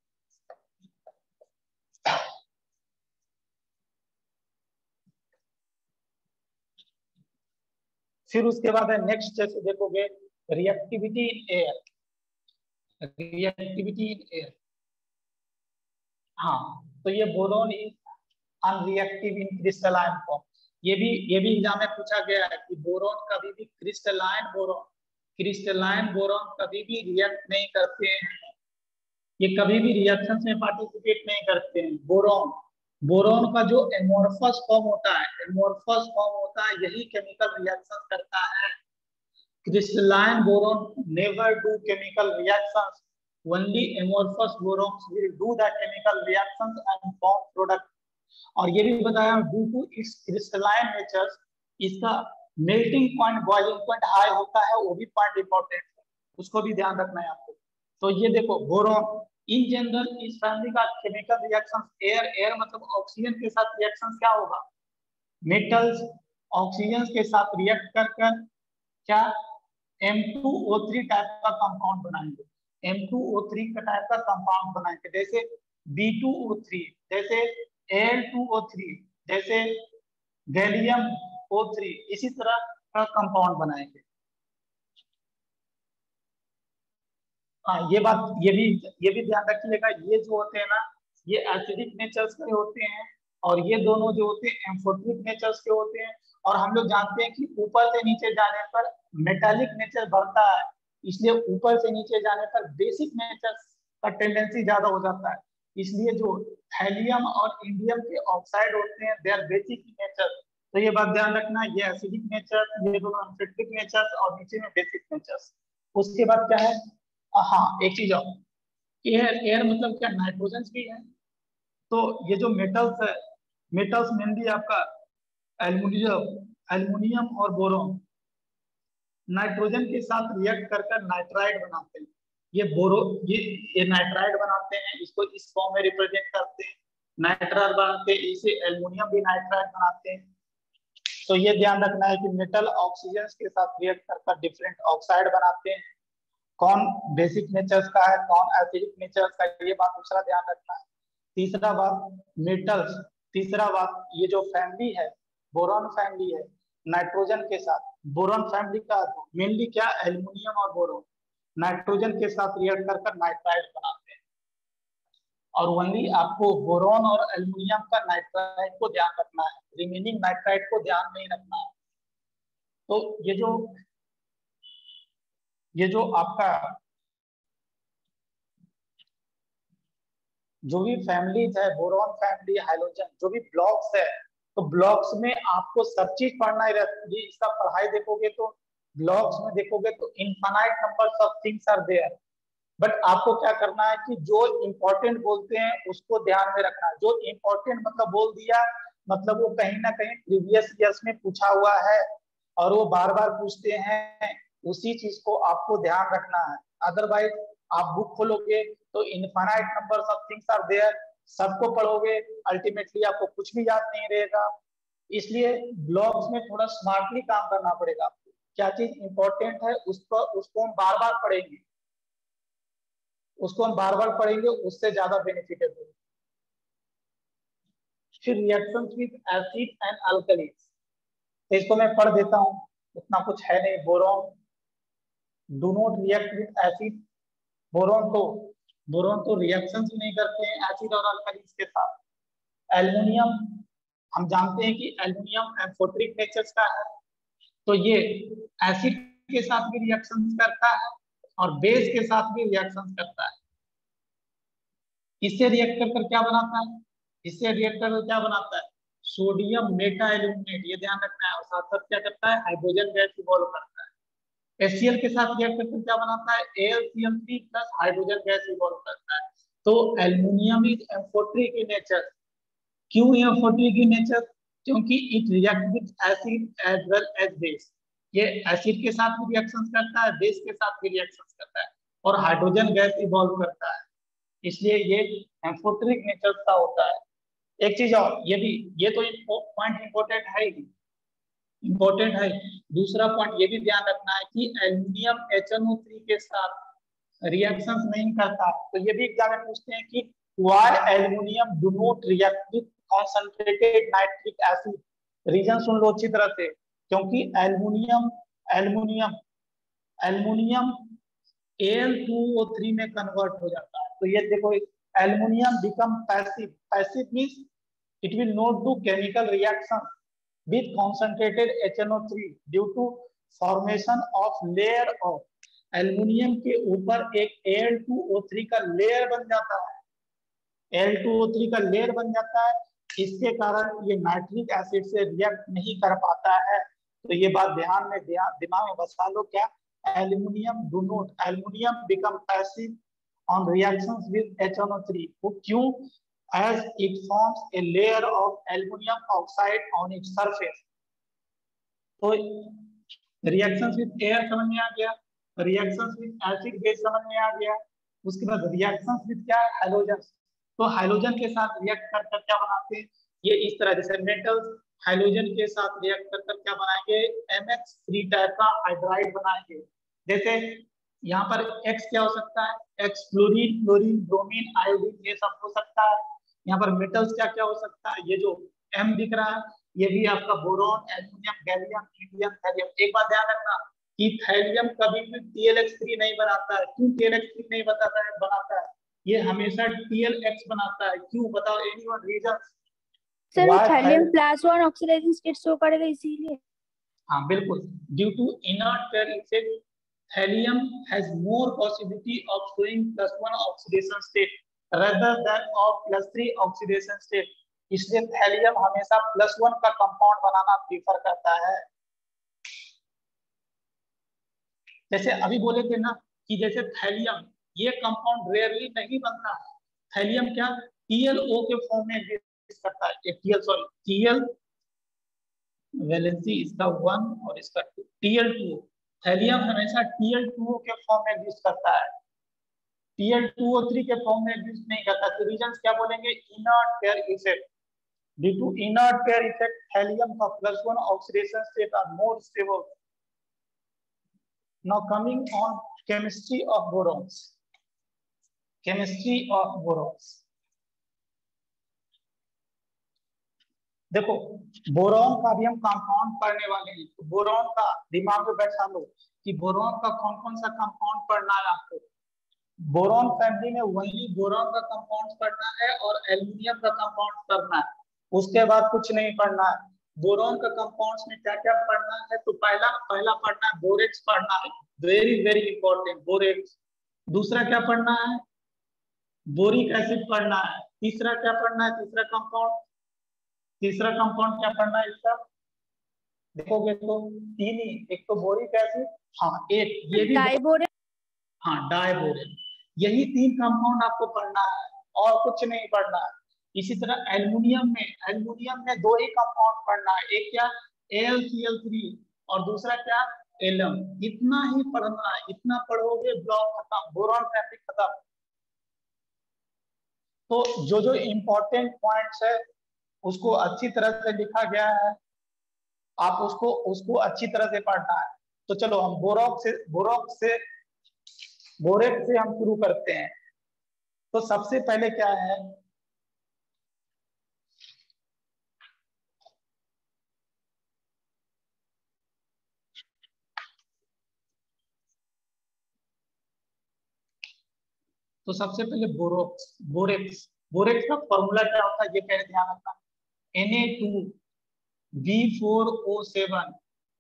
फिर उसके बाद है नेक्स्ट, जैसे देखोगे reactivity in air, reactivity in air, हाँ तो ये boron is unreactive in crystalline form, ये भी ये भी एग्जाम में पूछा गया है कि बोरोन कभी भी क्रिस्टलाइन बोरोन क्रिस्टलाइन बोरोन कभी भी रिएक्ट नहीं करते हैं, ये कभी भी रिएक्शंस में पार्टिसिपेट नहीं करते हैं। बोरोन बोरोन का जो एमोर्फस फॉर्म होता है, एमोर्फस फॉर्म होता है, यही केमिकल रिएक्शन करता है। Crystalline boron never do chemical reactions, only amorphous borons will do the chemical reactions and form product। और ये भी बताया due to its crystalline nature, इसका melting point boiling point high होता है, वो भी पॉइंट इंपॉर्टेंट है, उसको भी ध्यान रखना है आपको। तो ये देखो बोरोन इन जनरल इस फैमिली का केमिकल रिएक्शंस, एयर एयर मतलब ऑक्सीजन के साथ रिएक्शंस क्या होगा, मेटल्स ऑक्सीजन के साथ रिएक्ट कर कर क्या M two O three type का कंपाउंड बनाएंगे, एम टू ओ थ्री का टाइप का कंपाउंड बनाएंगे, जैसे बी टू ओ थ्री, जैसे एल टू ओ थ्री, जैसे गैलियम ओ थ्री, इसी तरह का कंपाउंड बनाएंगे। हाँ ये बात ये भी ये भी ध्यान रखिएगा, ये जो होते हैं ना ये एसिडिक नेचर्स के होते हैं, और ये दोनों जो होते हैं एम्फोटरिक नेचर्स के होते हैं। और हम लोग जानते हैं कि ऊपर से नीचे जाने पर मेटालिक नेचर बढ़ता है, इसलिए ऊपर से नीचे जाने पर बेसिक नेचर का टेंडेंसी ज्यादा हो जाता है, इसलिए जो थैलियम और इंडियम के ऑक्साइड होते हैं दे आर बेसिक नेचर। तो ये बात ध्यान रखना, ये एसिडिक नेचर, ये दोनों एम्फोटरिक नेचर, और नीचे में बेसिक नेचर। उसके बाद क्या है, हाँ एक चीज और, एयर एयर मतलब क्या, नाइट्रोजन भी है। तो ये जो मेटल्स है, मेटल्स मेनली आपका एल्युमिनियम एल्युमिनियम और बोरोन नाइट्रोजन के साथ रिएक्ट कर कर नाइट्राइड बनाते हैं। ये बोरो ये ये नाइट्राइड बनाते हैं, इसको इस फॉर्म में रिप्रेजेंट करते हैं, नाइट्राइड बनाते हैं, इसे एल्युमिनियम भी नाइट्राइड बनाते हैं। तो ये ध्यान रखना है कि मेटल ऑक्सीजन के साथ रिएक्ट करकर डिफरेंट ऑक्साइड बनाते हैं। कौन बेसिक नेचर्स का है, कौन एसिडिक नेचर्स का, ये बात दूसरा ध्यान रखना है। तीसरा बात मेटल्स, तीसरा बात ये जो फैमिली है बोरॉन फैमिली है नाइट्रोजन के साथ, बोरॉन फैमिली का मेनली क्या, एल्युमिनियम और बोरॉन नाइट्रोजन के साथ रिएक्ट कर कर नाइट्राइड बनाते हैं। और ओनली आपको बोरॉन और एल्युमिनियम का नाइट्राइड को ध्यान रखना है, रिमेनिंग नाइट्राइड को ध्यान नहीं रखना है। तो ये जो ये जो आपका जो भी फैमिलीज है, बोरॉन फैमिली, हाइड्रोजन, जो भी ब्लॉक्स है, तो ब्लॉक्स में आपको सब चीज पढ़ना ही रहती है। इसका पढ़ाई देखोगे तो ब्लॉक्स में देखोगे तो infinite numbers of things are there, but आपको क्या करना है कि जो इम्पोर्टेंट बोलते हैं उसको ध्यान में रखना है। जो इम्पोर्टेंट मतलब बोल दिया मतलब वो कहीं ना कहीं प्रीवियस ईयर्स में पूछा हुआ है और वो बार बार पूछते हैं, उसी चीज को आपको ध्यान रखना है। अदरवाइज आप बुक खोलोगे तो infinite numbers of things are there, सबको पढ़ोगे, अल्टीमेटली आपको कुछ भी याद नहीं रहेगा। इसलिए ब्लॉक्स में थोड़ा स्मार्टली काम करना पड़ेगा आपको। क्या चीज इंपॉर्टेंट है उसको उसको हम बार बार पढ़ेंगे, उसको हम बार बार पढ़ेंगे, उससे ज्यादा बेनिफिट है। फिर reactions with acid and alkalis, तो इसको मैं पढ़ देता हूँ, उतना कुछ है नहीं। Boron do not react with acid, boron तो बोरॉन तो रिएक्शंस ही नहीं करते हैं एसिड और अल्कलीज के साथ। एल्युमिनियम हम जानते हैं कि एल्युमिनियम एम्फोटेरिक नेचर का है, तो ये एसिड के साथ भी रिएक्शंस करता है और बेस के साथ भी रिएक्शंस करता है। इससे रिएक्ट कर क्या बनाता है, इससे रिएक्ट कर क्या बनाता है, सोडियम मेटा एल्यूमिनेट, ये ध्यान रखना है। और साथ साथ क्या करता है, हाइड्रोजन गैस इवॉल्व करता है। एचसीएल के साथ रिएक्ट करके क्या बनाता है, A L C L three plus hydrogen gas evolve करता है। तो aluminium is amphoteric in nature. क्यों एम्फोटेरिक इन नेचर, क्योंकि it react with acid as well as base. ये एसिड के साथ भी रिएक्शंस करता है, बेस के साथ भी रिएक्शंस करता है और हाइड्रोजन गैस इवॉल्व करता है, इसलिए ये एम्फोटेरिक नेचर का होता है। एक चीज और, ये भी ये तो पॉइंट इंपॉर्टेंट है ही, इंपॉर्टेंट है। दूसरा पॉइंट ये भी ध्यान रखना है कि aluminium H N O three के साथ रिएक्शंस नहीं करता। तो ये भी एग्जाम में पूछते हैं कि why aluminium do not react with concentrated nitric acid. Reason सुन लो अच्छी तरह से, क्योंकि aluminium aluminium aluminium A L two O three में कन्वर्ट हो जाता है। तो ये देखो, aluminium become passive, passive means it will not do chemical reaction with concentrated H N O three due to formation of layer of aluminium के ऊपर एक A L two O three का लेयर बन जाता है, A L two O three का layer बन जाता है, इसके कारण ये नाइट्रिक एसिड से रिएक्ट नहीं कर पाता है। तो ये बात ध्यान में दिमाग में बसा लो, क्या aluminium do not aluminium become passive on reactions with H N O three, वो क्यों, as it forms a layer of aluminum oxide on its surface। तो reactions with air समझ में आ गया, reactions with acid base समझ में आ गया, उसके बाद reactions with क्या है, हाइड्रोजन। तो हाइड्रोजन के साथ रिएक्ट कर कर क्या बनाते हैं, ये इस तरह, जैसे मेटल्स हाइड्रोजन के साथ रिएक्ट कर कर क्या बनाएंगे, एम एक्स थ्री टाइप का हाइड्राइड बनाएंगे। जैसे यहाँ पर X क्या हो सकता है, X fluorine, fluorine, bromine, iodine, ये सब हो सकता है। यहाँ पर मेटल्स क्या क्या हो सकता है, ये जो M दिख रहा है ये भी आपका boron, aluminium, gallium, indium, thallium. एक बात ध्यान रखना कि थैलियम कभी भी टी एल एक्स थ्री नहीं बनाता है। क्यों टी एल एक्स थ्री नहीं बताता है बनाता है, ये हमेशा टी एल एक्स बनाता है। क्यों बताओ, एनीवन रीजन? सर वो thallium plus one oxidizing state show करेगा इसीलिए। हाँ बिल्कुल, due to inert pair effect helium has more possibility of showing plus one oxidation state rather than of plus three oxidation state। इसलिए थैलियम हमेशा plus one का compound बनाना prefer करता है। जैसे अभी बोले थे ना कि जैसे थैलियम ये कंपाउंड रेयरली नहीं बनता है। थैलियम क्या टी एल ओ के फॉर्म में एग्जिस्ट करता है, T L sorry T L valency इसका वन और इसका two, T L two. Thallium हमेशा टी एल टू ओ के फॉर्म में एग्जिस्ट करता है, T L two O three के फॉर्म में एग्जिस्ट नहीं करता। तो रीजंस क्या बोलेंगे, inert pair effect. Due to inert pair effect, helium का plus one oxidation state are more stable. Now coming on chemistry of borons. Chemistry of borons. देखो boron का भी हम कंपाउंड पढ़ने वाले हैं, तो बोरॉन का दिमाग में बैठा लो कि बोरॉन का कौन कौन सा कंपाउंड पढ़ना है आपको। बोरॉन फैमिली में वही बोरॉन का कंपाउंड पढ़ना है और एल्यूमिनियम का कंपाउंड पढ़ना है, उसके बाद कुछ नहीं पढ़ना है। बोरॉन का कंपाउंड्स में क्या क्या पढ़ना है, तो पहला पहला पढ़ना है बोरेक्स पढ़ना है, वेरी वेरी इंपॉर्टेंट बोरेक्स। दूसरा क्या पढ़ना है, बोरिक एसिड पढ़ना है। तीसरा क्या पढ़ना है, तीसरा कंपाउंड तीसरा कंपाउंड क्या पढ़ना है इसका, देखोगे तो तीन ही, एक तो बोरिक एसिड, हाँ एक ये भी डाइबोरेट, हाँ डाइबोरेट, यही तीन कंपाउंड आपको पढ़ना है और कुछ नहीं पढ़ना है। इसी तरह एल्युमिनियम में एल्युमिनियम में दो ही कंपाउंड पढ़ना है, एक क्या एल सी एल थ्री और दूसरा क्या एलम। इतना ही पढ़ना है, इतना पढ़ोगे ब्लॉक खत्म, बोरॉन फैमिली खत्म। तो जो जो इम्पोर्टेंट पॉइंट्स है उसको अच्छी तरह से लिखा गया है, आप उसको उसको अच्छी तरह से पढ़ना है। तो चलो हम बोरॉक्स से बोरॉक्स से बोरेक्स से हम शुरू करते हैं। तो सबसे पहले क्या है, तो सबसे पहले बोरोक्स बोरेक्स बोरेक्स का फॉर्मूला क्या होता है ये पहले ध्यान रखना, N A two B four O seven,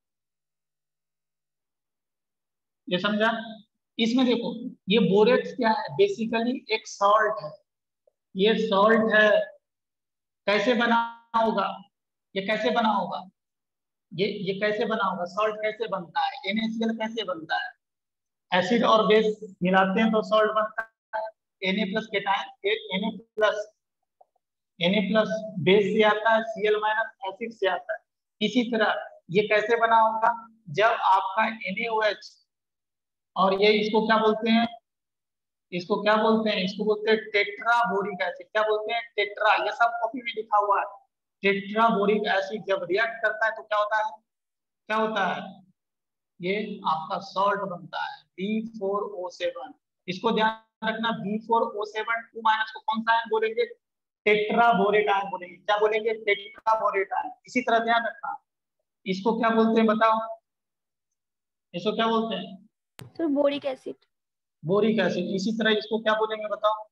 ये समझा। इसमें देखो ये बोरेक्स क्या है, बेसिकली एक सॉल्ट है, ये सॉल्ट है। कैसे बना होगा, ये कैसे बना होगा, ये ये कैसे बना होगा, सॉल्ट कैसे बनता है, एन ए सी एल कैसे बनता है, एसिड और बेस मिलाते हैं तो सॉल्ट बनता है। Na plus cation, Na plus Na plus base से आता है, Cl माइनस एसिड से आता है। इसी तरह ये कैसे बना होगा, जब आपका NaOH और ये इसको क्या बोलते हैं, इसको क्या बोलते हैं, इसको बोलते हैं टेट्रा बोरिक एसिड। क्या बोलते हैं, टेट्रा, ये सब कॉपी में लिखा हुआ है। टेट्रा बोरिक एसिड जब रिएक्ट करता है तो क्या होता है, क्या होता है, ये आपका सॉल्ट बनता है बी फोर ओ सेवन। इसको ध्यान रखना, B four O seven two minus को कौन सा आयन बोलेंगे, टेट्राबोरेट आयन बोलेंगे। क्या बोलेंगे, टेट्राबोरेट आयन। इसी तरह ध्यान रखना, इसको क्या बोलते हैं बताओ, इसको क्या बोलते हैं, तो बोरिक एसिड, बोरिक एसिड। इसी तरह इसको क्या बोलेंगे बताओ,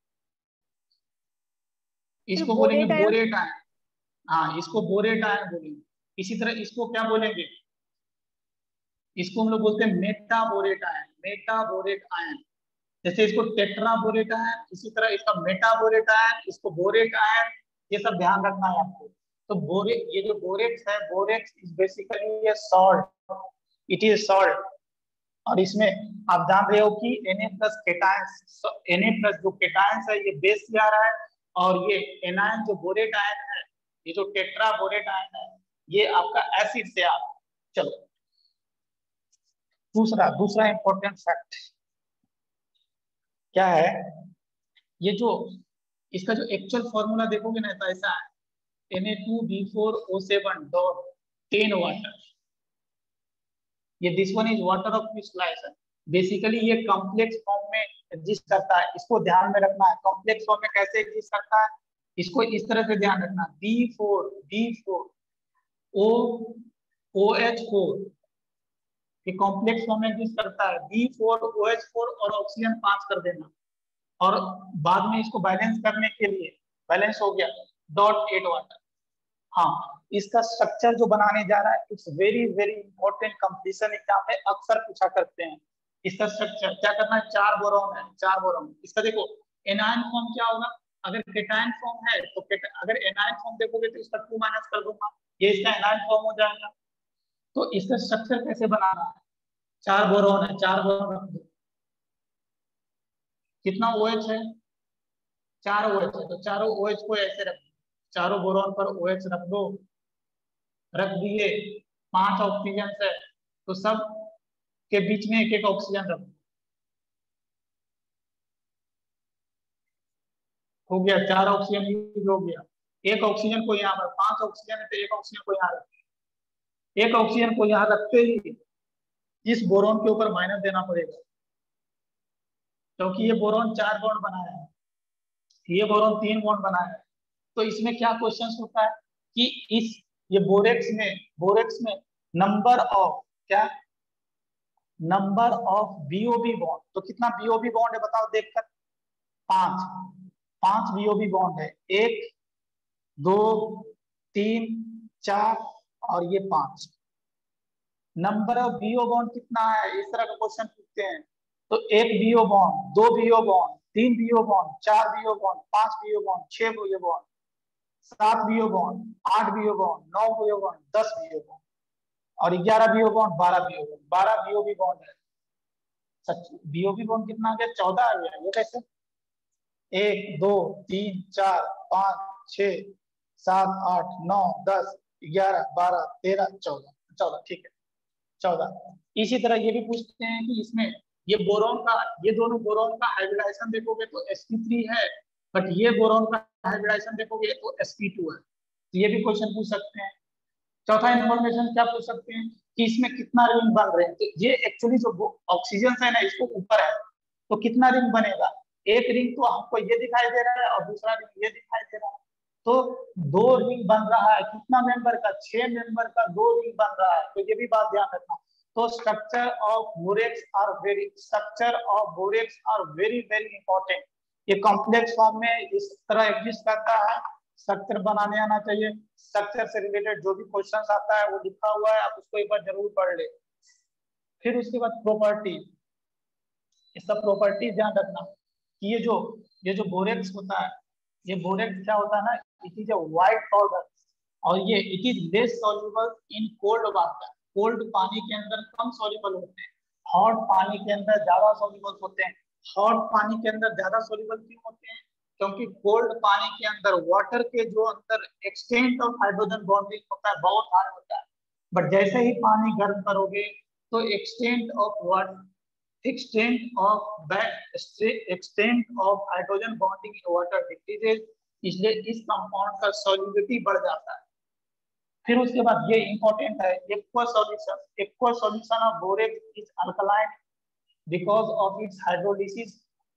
इसको बोलेंगे बोरेट आयन, बोरेट आयन। हाँ इसको बोरेट आयन बोलेंगे। इसी तरह इसको क्या बोलेंगे, इसको हम लोग बोलते हैं मेटाबोरेट आयन, मेटाबोरेट आयन। जैसे इसको टेट्राबोरेट आयन, इसी तरह इसका मेटाबोरेट आयन, इसको बोरेट आयन, ये सब ध्यान रखना है आपको। तो बोरे ये जो बोरेक्स है, borax is basically a salt, it is salt. और इसमें आप जान रहे हो कि Na plus cations, Na plus जो केटायंस है ये बेस से आ रहा है, और ये एनायन जो बोरेट आयन है, ये जो टेट्राबोरेट आयन है, ये आपका एसिड से आ रहा है। चलो दूसरा दूसरा इंपॉर्टेंट फैक्ट क्या है, ये जो इसका जो एक्चुअल फॉर्मूला देखोगे ना तो ऐसा है, Na two B four O seven dot ten water, ये this one is water of crystallization. Basically ये कॉम्प्लेक्स फॉर्म में एग्जिस्ट करता है, इसको ध्यान में रखना है। कॉम्प्लेक्स फॉर्म में कैसे एग्जिस्ट करता है, इसको इस तरह से ध्यान रखना, B four B four O OH four, ये कॉम्प्लेक्स फॉर्म में एग्जिस्ट करता है, B four O H four और ऑक्सीजन पांच कर देना, और बाद में इसको बैलेंस करने के लिए, बैलेंस हो गया डॉट एट वाटर। हाँ इसका स्ट्रक्चर जो बनाने जा रहा है, it's very very important, competition exam में अक्सर पूछा करते हैं। इसका स्ट्रक्चर क्या करना है, चार बोरॉन है, चार बोरॉन। इसका देखो एनायन फॉर्म क्या होगा, अगर केटायन फॉर्म है तो अगर एनायन फॉर्म देखोगे तो इसका टू माइनस कर दूंगा, ये इसका एनायन फॉर्म हो जाएगा। तो इसका स्ट्रक्चर कैसे बनाना है, चार बोरॉन है, चार बोरॉन रख दो, कितना OH है, चार OH है, तो चारों OH को ऐसे रख, चारों बोरॉन पर OH रख दो, रख दिए, पांच ऑक्सीजन है तो सब के बीच में एक एक ऑक्सीजन रख दो, हो गया चार ऑक्सीजन यूज हो गया। एक ऑक्सीजन को यहाँ पर, पांच ऑक्सीजन है तो एक ऑक्सीजन को यहाँ रखते एक ऑक्सीजन को यहाँ रखते ही इस बोरॉन के ऊपर माइनस देना पड़ेगा, क्योंकि ये बोरॉन चार बॉन्ड बनाया है, ये बोरॉन तीन बॉन्ड बनाया है। तो इसमें क्या क्वेश्चन होता है कि इस ये बोरेक्स में बोरेक्स में नंबर ऑफ क्या नंबर ऑफ बीओबी बॉन्ड, तो कितना बीओबी बॉन्ड है बताओ देखकर, पांच पांच बीओबी बॉन्ड है, एक दो तीन चार और ये पांच। नंबर ऑफ बीओ बॉन्ड कितना है, इस तरह का क्वेश्चन पूछते हैं। तो एक बीओ बॉन्ड, दो बीओ बॉन्ड, तीन बीओ बॉन्ड, चार बीओ बॉन्ड, पांच बीओ बॉन्ड, छह बीओ बॉन्ड, सात बीओ बॉन्ड, आठ बीओ बॉन्ड, नौ बीओ बॉन्ड, दस बीओ बॉन्ड और ग्यारह बीओ बॉन्ड, बारह बीओ बॉन्ड, बारह बीओबी बॉन्ड है। सच बीओबी बॉन्ड कितना आ गया, चौदह आ गया। ये कैसे, एक दो तीन चार पाँच छ सात आठ नौ दस ग्यारह बारह तेरह चौदह, चौदह ठीक है चौदह। इसी तरह ये भी पूछते हैं कि इसमें ये बोरॉन का, ये दोनों बोरॉन का हाइब्रिडाइजेशन देखोगे तो एस पी थ्री है, बट ये बोरॉन का हाइब्रिडाइजेशन देखोगे तो एस पी टू है। तो ये भी क्वेश्चन पूछ सकते हैं। चौथा इंफॉर्मेशन क्या पूछ सकते हैं कि इसमें कितना रिंग बन रहे हैं। तो ये एक्चुअली जो ऑक्सीजन है ना, इसको ऊपर है तो कितना रिंग बनेगा, एक रिंग तो हमको ये दिखाई दे रहा है और दूसरा रिंग ये दिखाई दे रहा है, तो दो रिंग बन रहा है। कितना मेंबर का, छह मेंबर का दो रिंग बन रहा है। तो ये भी बात ध्यान रखना। तो structure of borax are very structure of borax are very very important. ये कॉम्प्लेक्स फॉर्म में इस तरह एग्जिस्ट करता है, स्ट्रक्चर बनाने आना चाहिए। स्ट्रक्चर से रिलेटेड जो भी क्वेश्चन आता है वो लिखा हुआ है, आप उसको एक बार जरूर पढ़ ले। फिर उसके बाद प्रॉपर्टी, ये सब प्रॉपर्टी ध्यान रखना कि ये जो ये जो बोरेक्स होता है, ये बोरेक्स क्या होता है ना, it is a white powder और ये it is less soluble in cold water. Cold पानी के अंदर कम सॉल्युबल होते हैं, हॉट पानी के अंदर ज्यादा सॉल्युबल होते हैं। हॉट पानी के अंदर ज्यादा सॉल्युबल क्यों होते हैं, क्योंकि कोल्ड पानी के अंदर वाटर के जो अंदर एक्सटेंट ऑफ हाइड्रोजन बॉन्डिंग होता है बहुत हाई होता है। बट जैसे ही पानी गर्म करोगे तो extent of water extent of extent of hydrogen bonding in water decreases, इसलिए इस कंपाउंड का सॉल्युबिलिटी बढ़ जाता है। फिर उसके बाद ये इंपॉर्टेंट है, aqua solution aqua solution of borax is alkaline because of its hydrolysis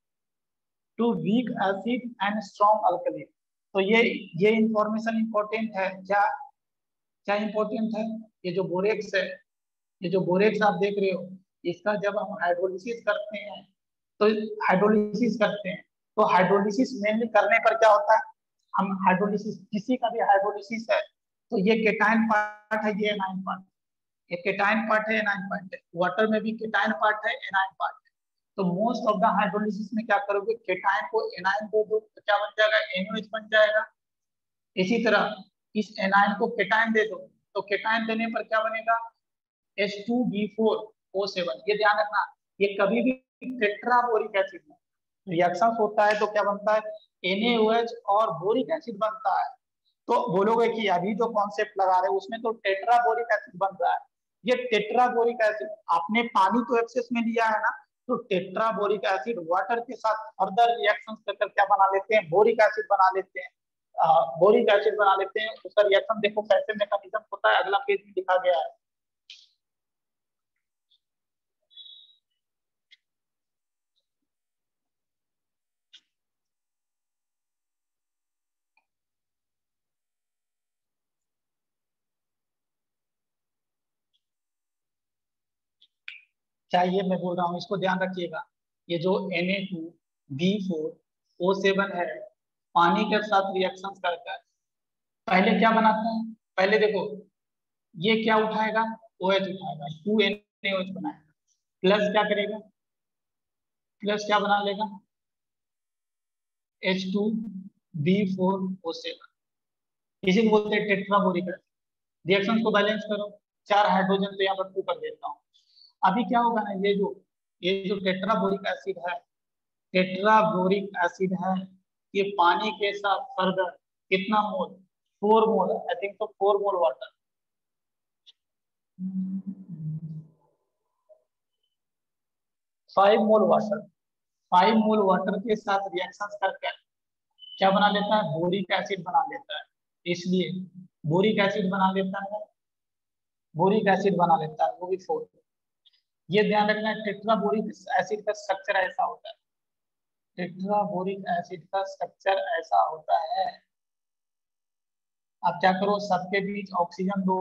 to weak acid and strong alkali. तो ये ये इंफॉर्मेशन इंपॉर्टेंट है। क्या क्या इंपॉर्टेंट है, ये जो बोरेक्स है, ये जो बोरेक्स आप देख रहे हो, इसका जब हम हाइड्रोलिसिस करते हैं तो हाइड्रोलिसिस करते हैं तो हाइड्रोलिसिस मेनली करने पर क्या होता है, हम हाइड्रोलिसिस किसी का भी हाइड्रोलिसिस है तो ये केटाइन पार्ट है, ये एनाइन पार्ट, ये केटाइन पार्ट है एनाइन पार्ट है। वाटर में भी केटाइन पार्ट है एनाइन पार्ट है। तो मोस्ट ऑफ द हाइड्रोलिसिस में क्या करोगे, केटाइन को एनाइन दे दो तो क्या बन जाएगा, एनओएच बन जाएगा। इसी तरह इस एनाइन को केटाइन दे दो तो केटाइन देने पर क्या बनेगा, H two B four O seven. ये ध्यान रखना, ये कभी भी टेट्राबोरिक एसिड में रिएक्शन होता है तो क्या बनता है, एन ए ओ एच और बोरिक एसिड बनता है। तो बोलोगे कि अभी जो कॉन्सेप्ट लगा रहे हैं उसमें तो टेट्राबोरिक एसिड बन रहा है। ये टेट्राबोरिक एसिड आपने पानी तो एक्सेस में लिया है ना, तो टेट्राबोरिक एसिड वाटर के साथ फर्दर रिएक्शन करके क्या बना लेते हैं, बोरिक एसिड बना लेते हैं, बोरिक एसिड बना लेते हैं। उसका रिएक्शन देखो कैसे मैकेनिज्म होता है, अगला पेज में लिखा गया है। चाहिए मैं बोल रहा हूँ, इसको ध्यान रखिएगा। ये जो N A two B four O seven है, पानी के साथ रिएक्शन करता है, पहले क्या बनाते हैं, पहले देखो ये क्या उठाएगा, OH उठाएगा, two N A O H बनाएगा, प्लस क्या करेगा, प्लस क्या बना लेगा, H two B four O seven. इसी को बोलते हैं टेट्राबोरिक एसिड। रिएक्शन को बैलेंस करो, चार हाइड्रोजन तो यहाँ पर टू कर देता हूँ। अभी क्या होगा ना, ये जो ये जो टेट्राबोरिक एसिड है, टेट्राबोरिक एसिड है, ये पानी के साथ फर्दर कितना mole, four mole, I think तो four mole water, five mole water, five mole water के साथ रिएक्शन करके क्या बना लेता है, बोरिक एसिड बना लेता है। इसलिए बोरिक एसिड बना लेता है, बोरिक एसिड बना लेता है वो भी फोर। ये ध्यान रखना है टेट्राबोरिक एसिड का स्ट्रक्चर ऐसा होता है, टेट्राबोरिक एसिड का स्ट्रक्चर ऐसा होता है। अब क्या करो, सबके बीच ऑक्सीजन दो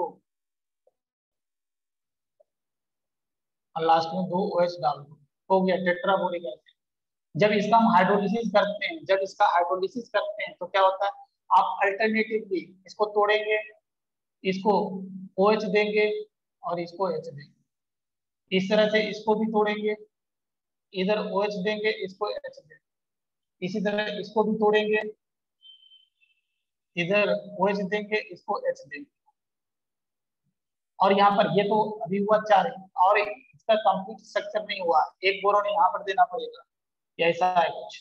और लास्ट में दो OH डाल दो, हो गया टेट्राबोरिक एसिड। जब इसका हम हाइड्रोलिसिस करते हैं, जब इसका हाइड्रोलिसिस करते हैं तो क्या होता है, आप अल्टरनेटिवली इसको तोड़ेंगे, इसको OH देंगे और इसको H देंगे। इस तरह से इसको भी तोड़ेंगे, इधर OH देंगे, इसको H देंगे। इसी तरह इसको भी तोड़ेंगे, इधर OH देंगे, इसको H देंगे। और यहाँ पर ये तो अभी हुआ चार, और इसका कंप्लीट स्ट्रक्चर नहीं हुआ, एक बोरोन यहाँ पर देना पड़ेगा, या ऐसा है कुछ।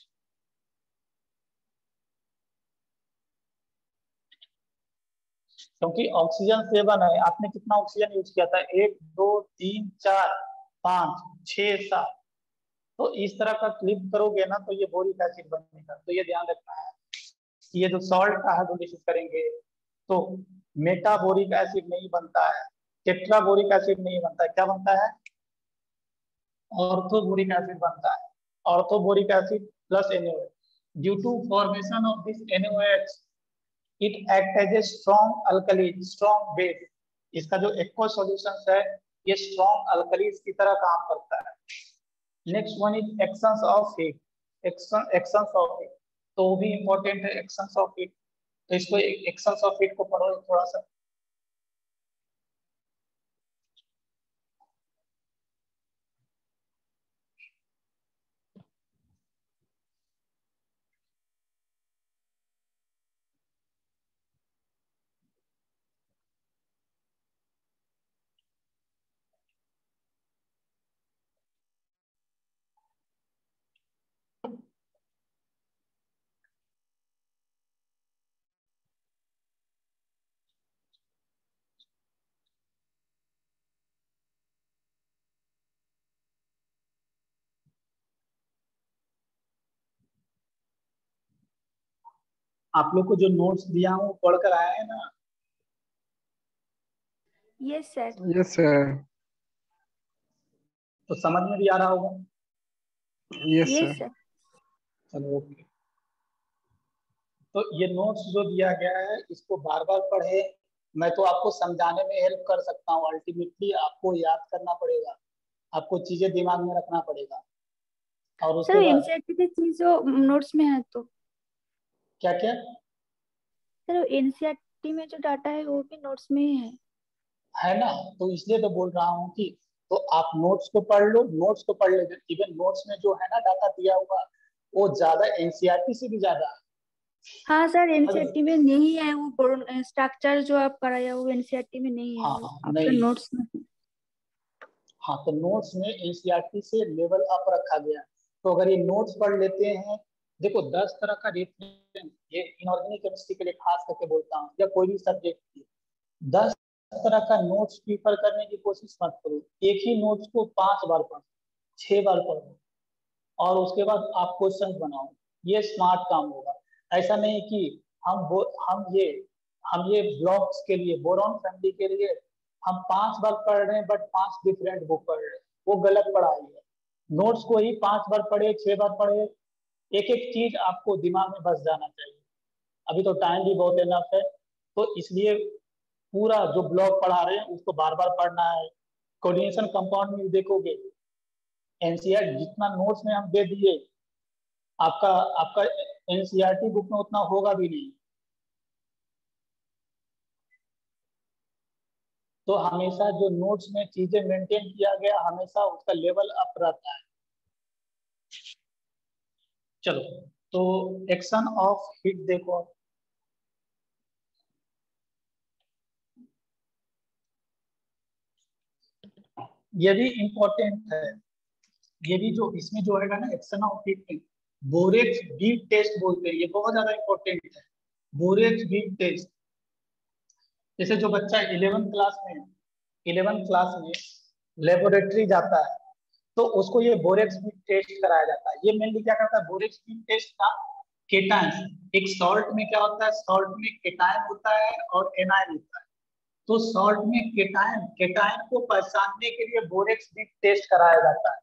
क्योंकि ऑक्सीजन सेवन है, आपने कितना ऑक्सीजन यूज किया था, एक दो तीन चार पाँच छह सात, तो इस तरह का क्लिप करोगे ना तो ये बोरिक एसिड बनेगा। तो ये ध्यान रखना है कि ये जो सॉल्ट का हाइड्रोलिसिस करेंगे तो मेटाबोरिक एसिड नहीं बनता है, टेट्राबोरिक एसिड नहीं बनता है, क्या बनता है, ऑर्थोबोरिक एसिड बनता है। Orthoboric acid plus NaOH, due to formation of this NaOH it act as a strong alkali, strong base. इसका जो एक्वा सॉल्यूशंस है ये स्ट्रॉन्ग अल्कलीज की तरह काम करता है। Next one is actions of heat, action actions of heat, तो वो भी इंपॉर्टेंट है एक्शंस ऑफ हीट। तो इसको एक्शंस ऑफ हीट को पढ़ो थोड़ा सा। आप लोग को जो नोट्स दिया हूँ पढ़कर आए हैं ना? Yes sir. Yes sir. तो समझ में भी आ रहा होगा? Yes yes sir. सर। चलो ओके। तो ये नोट्स जो दिया गया है इसको बार बार पढ़े। मैं तो आपको समझाने में हेल्प कर सकता हूँ, अल्टीमेटली आपको याद करना पड़ेगा, आपको चीजें दिमाग में रखना पड़ेगा। और उसके सर बाद एनसीईआरटी की चीजों नोट्स में है तो? क्या क्या सर एनसीईआरटी में जो डाटा है वो भी नोट्स में ही है है ना, तो इसलिए तो बोल रहा हूँ कि तो आप नोट्स को पढ़ लो, नोट्स को पढ़ ले। इवन नोट्स में जो है ना डाटा दिया हुआ वो ज्यादा एनसीईआरटी से भी ज्यादा है। हाँ सर अगर एनसीईआरटी में नहीं है वो स्ट्रक्चर जो आप कराया वो एनसीईआरटी में नहीं है, हाँ वो हाँ आपका नहीं, नोट्स में है। हाँ तो नोट्स में एनसीईआरटी से लेवल अप रखा गया। तो अगर ये नोट्स पढ़ लेते हैं, देखो दस तरह का रेफरेंस, ये इनऑर्गेनिक केमिस्ट्री के लिए खास करके बोलता हूँ या कोई भी सब्जेक्ट की, दस तरह का नोट्स प्रिफर करने की कोशिश मत करो। एक ही नोट्स को पांच बार पढ़ो, छह बार पढ़ो और उसके बाद आप क्वेश्चन बनाओ, ये स्मार्ट काम होगा। ऐसा नहीं कि हम वो हम ये हम ये ब्लॉक्स के लिए, बोरॉन फैमिली के लिए हम पांच बार पढ़ रहे हैं बट पांच डिफरेंट बुक पढ़ रहे हैं, वो गलत पढ़ाई है। नोट्स को ही पांच बार पढ़े, छह बार पढ़े, एक एक चीज आपको दिमाग में बस जाना चाहिए। अभी तो टाइम भी बहुत इनफ है, तो इसलिए पूरा जो ब्लॉक पढ़ा रहे हैं उसको बार बार पढ़ना है। कोऑर्डिनेशन कंपाउंड में देखोगे एनसीईआरटी जितना नोट्स में हम दे दिए, आपका आपका एनसीईआरटी बुक में उतना होगा भी नहीं। तो हमेशा जो नोट्स में चीजें मेंटेन किया गया हमेशा उसका लेवल अप रहता है। चलो तो एक्शन ऑफ हीट देखो, ये भी इंपॉर्टेंट है। ये भी जो इसमें जो है ना एक्शन ऑफ हीट में बोरेक्स बीट टेस्ट बोलते हैं, ये बहुत ज्यादा इंपॉर्टेंट है। बोरेक्स बीट टेस्ट, जैसे जो बच्चा इलेवेंथ क्लास में इलेवेंथ क्लास में लेबोरेटरी जाता है तो उसको ये बोरेक्स बीट टेस्ट कराया जाता है। ये मेनली क्या करता है, बोरेक्स बीट टेस्ट का केटायंस, एक सॉल्ट में क्या होता है, सॉल्ट में केटायन होता है और एनायन होता है। तो सॉल्ट में केटायन केटायन को पहचानने के लिए बोरेक्स भी टेस्ट कराया जाता है।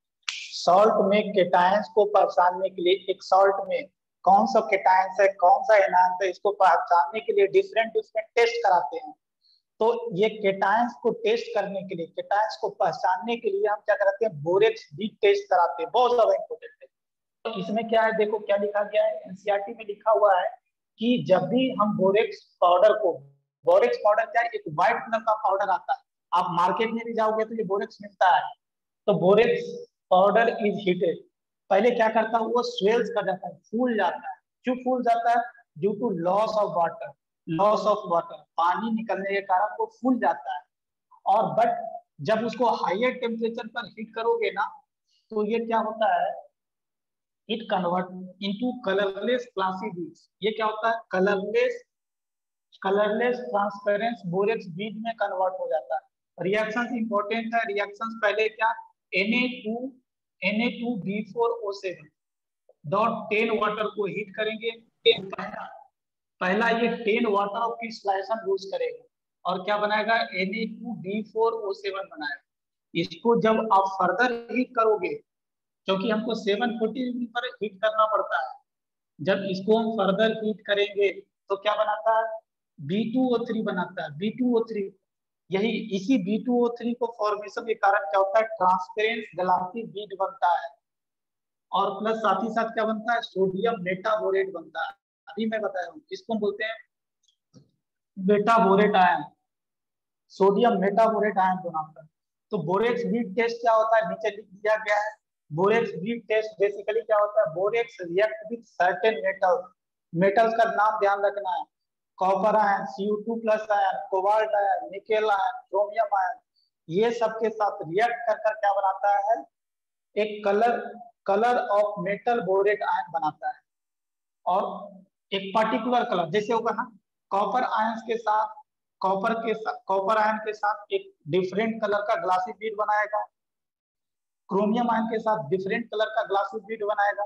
सॉल्ट में केटायंस को पहचानने के लिए एक सॉल्ट में कौन सा केटायंस है कौन सा एनायन है, इसको पहचानने के लिए डिफरेंट डिफरेंट टेस्ट कराते हैं। तो ये केटायंस को टेस्ट करने के लिए, केटायंस को पहचानने के लिए हम क्या कराते हैं, बोरेक्स भी टेस्ट कराते हैं, बहुत ज्यादा इंपॉर्टेंट है। तो इसमें क्या है, देखो क्या लिखा गया है, एनसीईआरटी में लिखा हुआ है कि जब भी हम बोरेक्स पाउडर को, बोरेक्स पाउडर क्या है, एक व्हाइट कलर का पाउडर आता है, आप मार्केट में भी जाओगे तो ये बोरेक्स मिलता है। तो बोरेक्स पाउडर इज हीटेड, पहले क्या करता है वो स्वेल्स कर जाता है, फूल जाता है। क्यों फूल जाता है, due to loss of water, loss of water, पानी निकलने के कारण वो फूल जाता है। और बट जब उसको हायर टेम्परेचर पर हीट करोगे ना, तो ये क्या होता है, it convert into colourless glassy beads. ये क्या होता है, colourless colourless transparent borax bead में कन्वर्ट हो जाता है। रिएक्शंस इंपॉर्टेंट है, रिएक्शंस पहले क्या, N A two N A two B four O seven dot ten water को हीट करेंगे। पहला पहला ये ten water of crystallisation use करेगा और क्या बनाएगा, N A two B four O seven बनाएगा। इसको जब आप फर्दर हीट करोगे, क्योंकि हमको सेवन फोर्टी डिग्री पर हीट करना पड़ता है, जब इसको हम फर्दर हीट करेंगे तो क्या बनाता है, बी टू ओ थ्री बनाता है, बी टू ओ थ्री। यही इसी बी टू ओ थ्री को फॉर्मेशन के कारण क्या होता है, ट्रांसपेरेंट ग्लासी बीड बनता है। और प्लस साथ ही साथ क्या बनता है, सोडियम मेटाबोरेट बनता है। अभी मैं बताया हूँ, इसको बोलते हैं metaborate ion, sodium metaborate ion बनाता है। तो बोरेक्स बीड टेस्ट क्या होता है, नीचे लिख दिया गया है। बोरेक्स बीड टेस्ट बेसिकली क्या होता है, borax react with certain metals, metals का नाम ध्यान रखना है, copper ion, C U two plus ion, cobalt ion, nickel ion, chromium ion, ये सबके साथ रिएक्ट कर कर क्या बनाता है, एक colour colour of metal borate ion बनाता है। और एक पर्टिकुलर कलर जैसे होगा ना, कॉपर आयंस के साथ कॉपर के साथ कॉपर आयन के साथ एक डिफरेंट कलर का ग्लासी बीड बनाएगा, क्रोमियम आयन के साथ डिफरेंट कलर का ग्लासी बीड बनाएगा।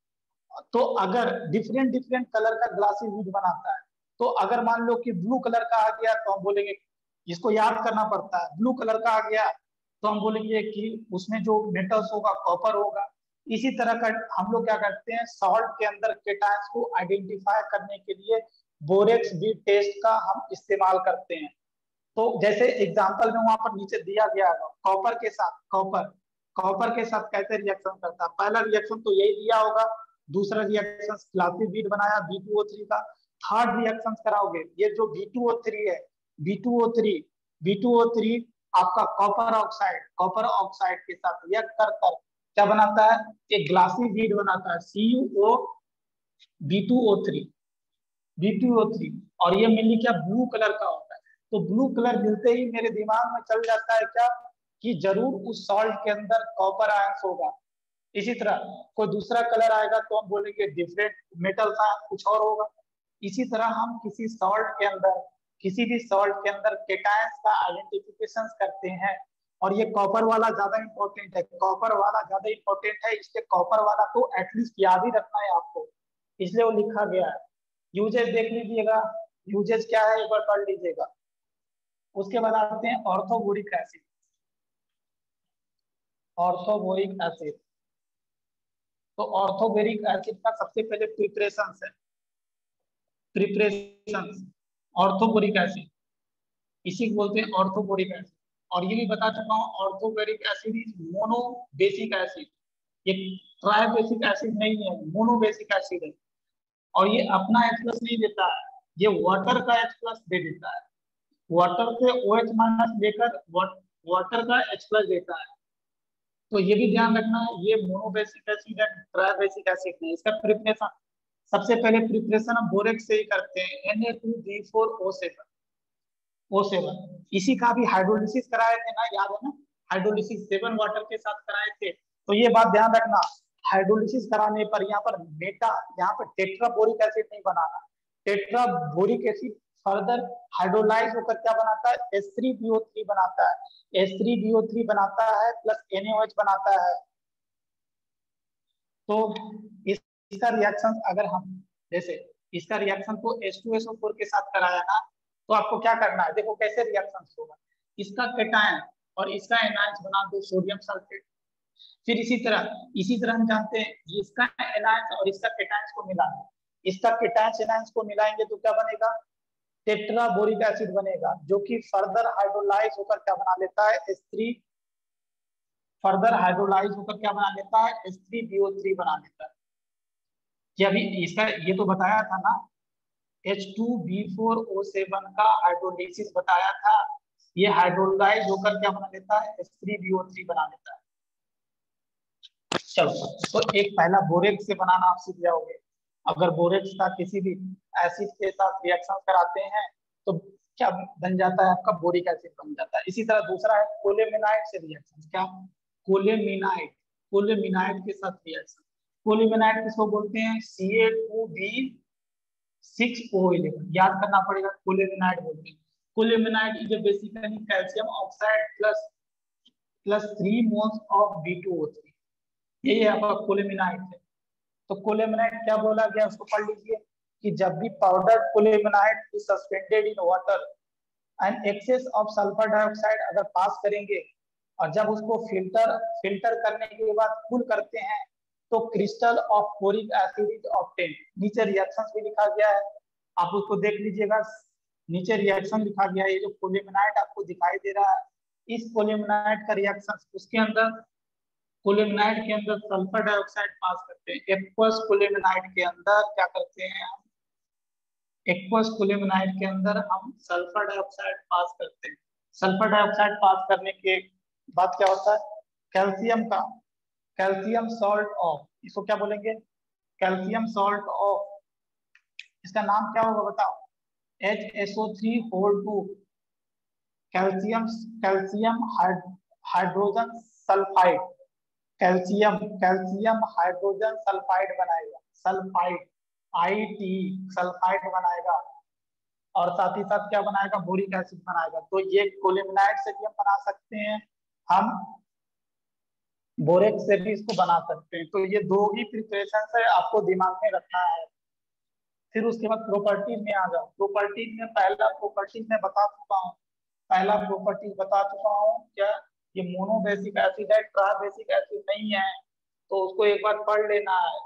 तो अगर डिफरेंट डिफरेंट कलर का ग्लासी बीड बनाता है, तो अगर मान लो कि ब्लू कलर का आ गया तो हम बोलेंगे, इसको याद करना पड़ता है, ब्लू कलर का आ गया तो हम बोलेंगे कि उसमें जो मेटल्स होगा कॉपर होगा। इसी तरह का हम लोग क्या करते हैं, सॉल्ट के अंदर केटायंस को आइडेंटिफाई करने के लिए बोरेक्स बीड टेस्ट का हम इस्तेमाल करते हैं। तो जैसे एग्जांपल में वहां पर नीचे दिया गया है, कॉपर के साथ कॉपर कॉपर के साथ कैसे रिएक्शन करता है, पहला रिएक्शन तो यही दिया होगा, दूसरा रिएक्शन ग्लासी बीड बनाया बी टू ओ थ्री का, थर्ड रिएक्शन कराओगे, ये जो बी टू ओ थ्री है, B two O three B two O three आपका कॉपर ऑक्साइड कॉपर ऑक्साइड के साथ रिएक्ट कर कर क्या बनाता है, एक ग्लासी बीड बनाता है, C U O B two O three B two O three. और ये मेनली क्या ब्लू कलर का होता है। तो ब्लू कलर मिलते ही मेरे दिमाग में चल जाता है क्या, कि जरूर उस सॉल्ट के अंदर कॉपर आयंस होगा। इसी तरह कोई दूसरा कलर आएगा तो हम बोलेंगे डिफरेंट मेटल का कुछ और होगा। इसी तरह हम किसी सॉल्ट के अंदर किसी भी सॉल्ट के अंदर केटायंस का आइडेंटिफिकेशन करते हैं। और ये कॉपर वाला ज्यादा इंपॉर्टेंट है, कॉपर वाला ज्यादा इंपॉर्टेंट है, इसलिए कॉपर वाला तो एटलीस्ट याद ही रखना है आपको, इसलिए वो लिखा गया है। यूजेज देख लीजिएगा, यूजेज क्या है एक बार पढ़ लीजिएगा। उसके बाद आते हैं ऑर्थोबोरिक एसिड। ऑर्थोबोरिक एसिड, तो ऑर्थोबोरिक एसिड का सबसे पहले प्रिपरेशन है, प्रिपरेशन ऑर्थोबोरिक एसिड, इसी को बोलते हैं ऑर्थोबोरिक एसिड। और ये भी बता चुका हूँ, orthoboric acid is monobasic acid, ये ट्राई बेसिक एसिड नहीं है, मोनो बेसिक एसिड है। और ये अपना H प्लस नहीं देता है, ये वाटर का H प्लस दे देता है, वाटर से OH माइनस लेकर वाटर का H प्लस देता है। तो ये भी ध्यान रखना है, ये मोनोबेसिक एसिड है, ट्राई बेसिक एसिड नहीं। इसका प्रिपरेशन सबसे पहले प्रिपरेशन हम बोरेक्स से ही करते हैं, N A two B four O seven O seven. इसी का भी हाइड्रोलिसिस कराए थे ना, याद है ना, हाइड्रोलिसिस सेवन वाटर के साथ कराए थे। तो ये बात ध्यान रखना, हाइड्रोलिसिस कराने पर यहाँ पर मेटा यहाँ पर टेट्राबोरिक एसिड नहीं बनाना, टेट्राबोरिक एसिड फर्दर हाइड्रोलाइज होकर क्या बनाता है, H three B O three बनाता है, H three B O three बनाता है plus N A O H बनाता है। तो इस इसका रिएक्शन अगर हम जैसे इसका रिएक्शन को H two S O four के साथ कराया ना, तो आपको क्या करना है, देखो कैसे रिएक्शन होगा। इसका केटायन और इसका एनायंस बना दो सोडियम सल्फेट। फिर इसी तरह इसी तरह हम जानते हैं इसका एनायंस और इसका केटायंस को मिला दो। इसका केटायंस एनायंस को मिलाएंगे तो क्या बनेगा, टेट्रा बोरिक एसिड बनेगा, जो कि फर्दर हाइड्रोलाइज होकर क्या बना लेता है, एच थ्री, फर्दर हाइड्रोलाइज होकर क्या बना लेता है, H three B O three बना लेता है। ये अभी इसका ये तो बताया था ना, H two B four O seven का हाइड्रोलाइसिस बताया था, ये हाइड्रोलाइज होकर क्या बना लेता है, H three B O three बना लेता है। चलो, तो एक पहला बोरेक्स से बनाना आप सीख जाओगे। अगर बोरेक्स का किसी भी एसिड के साथ रिएक्शन कराते हैं तो क्या बन जाता है, आपका बोरिक एसिड बन जाता है। इसी तरह दूसरा है कोलेमेनाइट से रिएक्शन, क्या, कोलेमेनाइट, कोलेमेनाइट के साथ रिएक्शन। कोलेमेनाइट किसको बोलते हैं, C A two B six O eleven, याद करना पड़ेगा, कोलेमेनाइट बोलते हैं। Colemanite is basically calcium oxide plus plus three moles of B two O three, यही आपका कोलेमेनाइट है। तो कोलेमेनाइट क्या बोला गया उसको पढ़ लीजिए कि जब भी powder colemanite is suspended in water and excess of sulphur dioxide अगर पास करेंगे और जब उसको फिल्टर फिल्टर करने के बाद कूल करते हैं तो crystal of boric acid is obtain. नीचे रिएक्शंस भी लिखा गया है, आप उसको देख लीजिएगा, नीचे रिएक्शन लिखा गया है। ये जो कोलेमेनाइट आपको दिखाई दे रहा है, इस कोलेमेनाइट का रिएक्शन, उसके अंदर कोलेमेनाइट के अंदर सल्फर डाइऑक्साइड पास करते हैं। एक्वस कोलेमेनाइट के अंदर क्या करते हैं हम, एक्वस कोलेमेनाइट के अंदर हम सल्फर डाइऑक्साइड पास करते हैं। सल्फर डाइऑक्साइड पास करने के बाद क्या होता है, कैल्शियम का कैल्शियम सॉल्ट ऑफ, इसको क्या बोलेंगे, कैल्शियम सॉल्ट ऑफ, इसका नाम क्या होगा बताओ, H S O three whole two calcium calcium hydrogen sulphide, calcium calcium hydrogen sulphide बनाएगा, सल्फाइड आई टी सल्फाइड बनाएगा, और साथ ही साथ क्या बनाएगा, बोरिक एसिड बनाएगा। तो ये कोलेमेनाइट से भी हम बना सकते हैं, हम बोरेक्स से भी इसको बना सकते हैं। तो ये दो ही प्रिपरेशन है, आपको दिमाग में रखना है। फिर उसके बाद प्रॉपर्टीज में आ जाओ। प्रॉपर्टीज में पहला प्रॉपर्टीज में बता चुका हूँ, पहला प्रॉपर्टीज बता चुका हूँ क्या, ये मोनोबेसिक एसिड है, ट्राइबेसिक एसिड नहीं है, तो उसको एक बार पढ़ लेना है।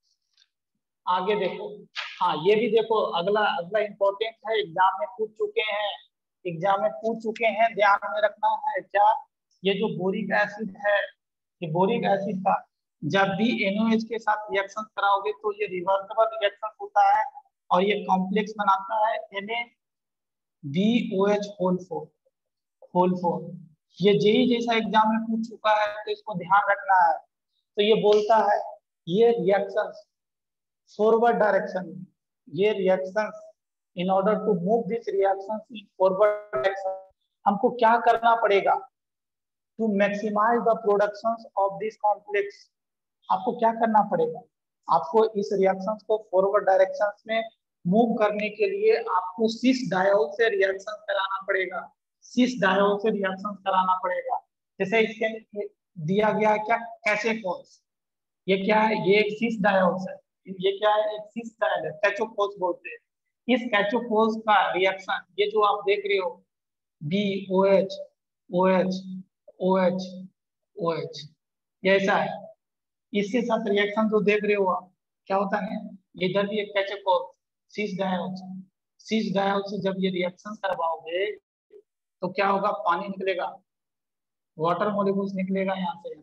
आगे देखो, हाँ ये भी देखो, अगला अगला इंपॉर्टेंट है, एग्जाम में पूछ चुके हैं, एग्जाम में पूछ चुके हैं, ध्यान में रखना है क्या, ये जो बोरिक एसिड है, ये बोरिक एसिड का जब भी एन ओ एच के साथ रिएक्शन कराओगे तो ये रिवर्सिबल रिएक्शन होता है और ये कॉम्प्लेक्स बनाता है N A B O H whole four whole four. ये जेई जैसा एग्जाम में पूछ चुका है, तो इसको ध्यान रखना है। तो ये बोलता है ये रिएक्शंस फॉरवर्ड डायरेक्शन, ये reactions in order to move this reactions in forward direction, हमको क्या करना पड़ेगा, to maximise the productions of this complex, आपको क्या करना पड़ेगा, आपको इस रिएक्शंस को फॉरवर्ड डायरेक्शंस में मूव करने के लिए आपको सिस डायोल से रिएक्शन कराना पड़ेगा, सिस डायोल से रिएक्शन कराना पड़ेगा। जैसे इसके दिया गया है क्या, कैचोकोस, ये क्या है, ये एक सिस डायोल है, ये क्या है, एक सिस डायोल है, कैचोकोस बोलते हैं। इस कैचोकोस का रिएक्शन, ये जो आप देख रहे हो B O H O H O H O H, ये ऐसा है, इसके साथ रिएक्शन जो देख रहे हो आप, क्या होता है, ये इधर भी एक कैचोकोस सिस डायोल, सिस डायोल से जब ये रिएक्शन करवाओगे तो क्या होगा, पानी निकलेगा, वाटर मॉलिक्यूल्स निकलेगा, यहाँ से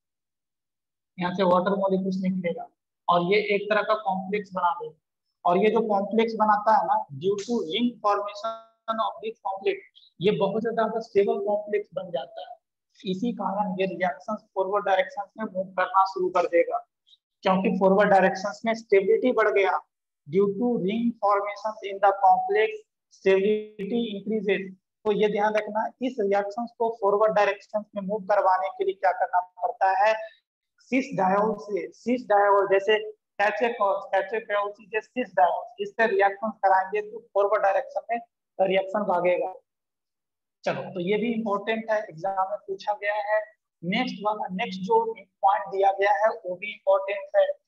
यहाँ से वाटर मॉलिक्यूल्स निकलेगा और ये एक तरह का कॉम्प्लेक्स बना देगा। और ये जो कॉम्प्लेक्स बनाता है ना, due to ring formation of this complex, ये बहुत ज्यादा स्टेबल कॉम्प्लेक्स बन जाता है। इसी कारण ये रिएक्शंस फॉरवर्ड डायरेक्शन में मूव करना शुरू कर देगा, क्योंकि फॉरवर्ड डायरेक्शन में स्टेबिलिटी बढ़ गया, due to ring formation in the complex stability increases. तो ये ध्यान रखना, इस रिएक्शंस को फॉरवर्ड डायरेक्शन में मूव करवाने के लिए क्या करना पड़ता है, सिस डायोल से, सिस डायोल जैसे कैचोकोस कैचोकोस से सिस डायोल, इससे रिएक्शन कराएंगे तो फॉरवर्ड डायरेक्शन में रिएक्शन भागेगा। चलो, तो ये भी इंपॉर्टेंट है, एग्जाम में पूछा गया है। नेक्स्ट वाला, नेक्स्ट जो पॉइंट दिया गया है वो भी इंपॉर्टेंट है, क्या,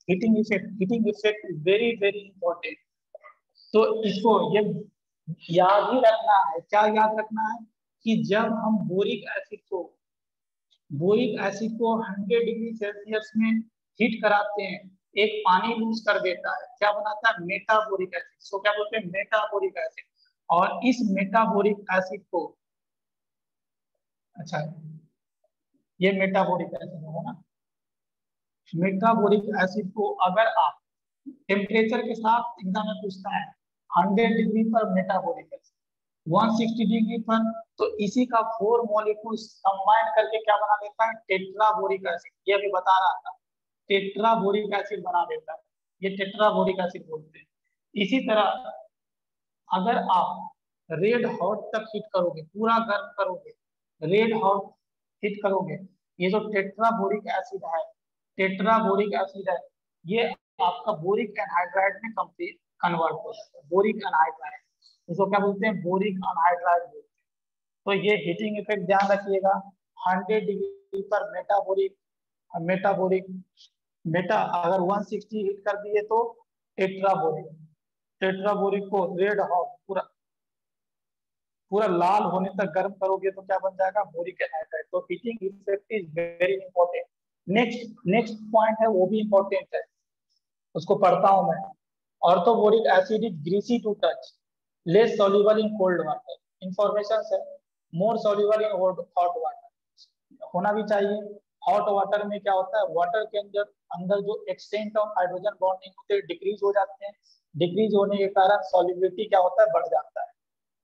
heating effect, heating effect is very very important. तो इसको ये याद ही रखना है। क्या याद रखना है कि जब हम बोरिक एसिड को बोरिक एसिड को हंड्रेड डिग्री सेल्सियस में हीट कराते हैं, एक पानी लूज कर देता है, क्या बनाता है, मेटाबोरिक एसिड। सो क्या बोलते हैं, मेटाबोरिक एसिड। और इस मेटाबोरिक एसिड को, अच्छा ये मेटाबोरिक एसिड होगा ना, मेटाबोरिक एसिड को अगर आप टेम्परेचर के साथ एग्जाम में पूछता है हंड्रेड डिग्री पर metabolic acid, one sixty degree पर, तो इसी का फोर मॉलिक्यूल्स कंबाइन करके क्या बना देता है, टेट्राबोरिक एसिड। ये अभी बता रहा था, टेट्राबोरिक एसिड बना देता है, ये टेट्राबोरिक एसिड बोलते हैं। इसी तरह अगर आप रेड हॉट तक हीट करोगे, पूरा गर्म करोगे, रेड हॉट हीट करोगे, ये जो टेट्राबोरिक एसिड है, टेट्राबोरिक एसिड है, ये आपका बोरिक एनहाइड्राइड में कंप्लीट कन्वर्ट हो जाता है, बोरिक एनहाइड्राइड, इसको क्या बोलते हैं, बोरिक एनहाइड्राइड बोलते हैं। तो ये हीटिंग इफेक्ट ध्यान रखिएगा, हंड्रेड डिग्री पर मेटाबोरिक मेटाबोरिक मेटा अगर वन सिक्सटी हीट कर दिए तो टेट्राबोरिक, टेट्राबोरिक को रेड हॉट पूरा पूरा लाल होने तक गर्म करोगे तो क्या बन जाएगा, बोरिक एनहाइड्राइड। तो heating effect is very important. Next next point है, वो भी इंपॉर्टेंट है, उसको पढ़ता हूं मैं। Orthoboric acid is greasy to touch, less soluble in cold water, information है, more soluble in hot water, होना भी चाहिए। हॉट वाटर में क्या होता है, वाटर के अंदर अंदर जो एक्सटेंट ऑफ हाइड्रोजन बॉन्डिंग होते हैं डिक्रीज हो जाते हैं, डिक्रीज होने के कारण सॉल्युबिलिटी क्या होता है, बढ़ जाता है।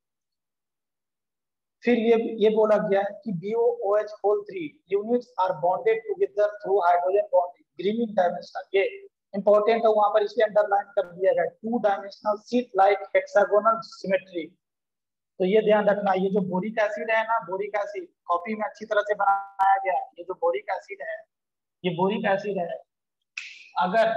फिर ये ये बोला गया है कि B O O H whole three units are bonded together through hydrogen bonding, greening dimensional, ये इंपॉर्टेंट है, वहां पर इसलिए अंडरलाइन कर दिया गया, two dimensional sheet like hexagonal symmetry. तो ये ध्यान रखना, ये जो बोरिक एसिड है ना, बोरिक एसिड कॉपी में अच्छी तरह से बनाया गया है, ये जो बोरिक एसिड है, ये बोरिक एसिड है, अगर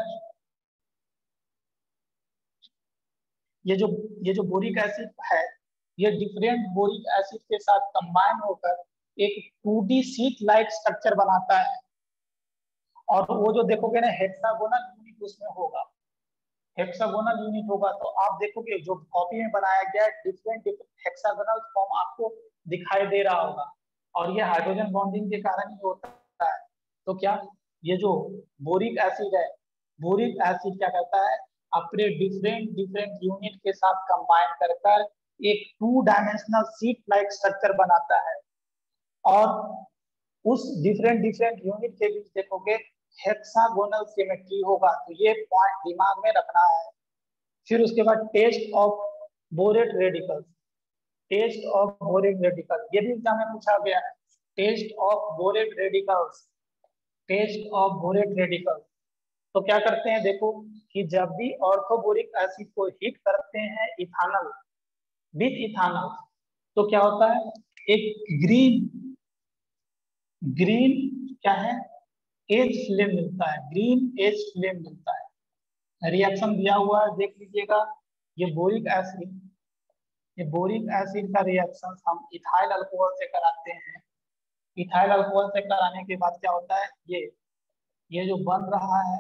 ये जो ये जो बोरिक एसिड है, ये डिफरेंट बोरिक एसिड के साथ कंबाइन होकर एक two D sheet like structure बनाता है। और वो जो देखोगे ना हेक्सागोनल यूनिट उसमें होगा, हेक्सागोनल यूनिट होगा, तो आप देखोगे जो कॉपी में बनाया गया है डिफरेंट डिफरेंट हेक्सागोनल फॉर्म आपको दिखाई दे रहा होगा, और ये हाइड्रोजन बॉन्डिंग के कारण ही होता है। तो क्या ये जो बोरिक एसिड है, बोरिक एसिड क्या करता है, अपने डिफरेंट डिफरेंट यूनिट के साथ कंबाइन कर कर एक two dimensional sheet like structure बनाता है। और उस डिफरेंट डिफरेंट यूनिट के बीच देखोगे हेक्सागोनल सिमेट्री होगा। तो ये पॉइंट दिमाग में रखना है। फिर उसके बाद test of borate radicals, test of borate radical, ये भी एग्जाम में पूछा गया है, test of borate radicals, test of borate radicals. तो क्या करते हैं, देखो कि जब भी ऑर्थोबोरिक एसिड को हीट करते हैं इथानल विथ इथानल, तो क्या होता है, एक ग्रीन ग्रीन क्या है, एज फ्लेम मिलता है, ग्रीन एज फ्लेम मिलता है। रिएक्शन दिया हुआ है, देख लीजिएगा, ये बोरिक एसिड ये बोरिक एसिड का रिएक्शन हम इथाइल अल्कोहल से कराते हैं। इथाइल अल्कोहल से कराने के बाद क्या होता है, ये ये जो बन रहा है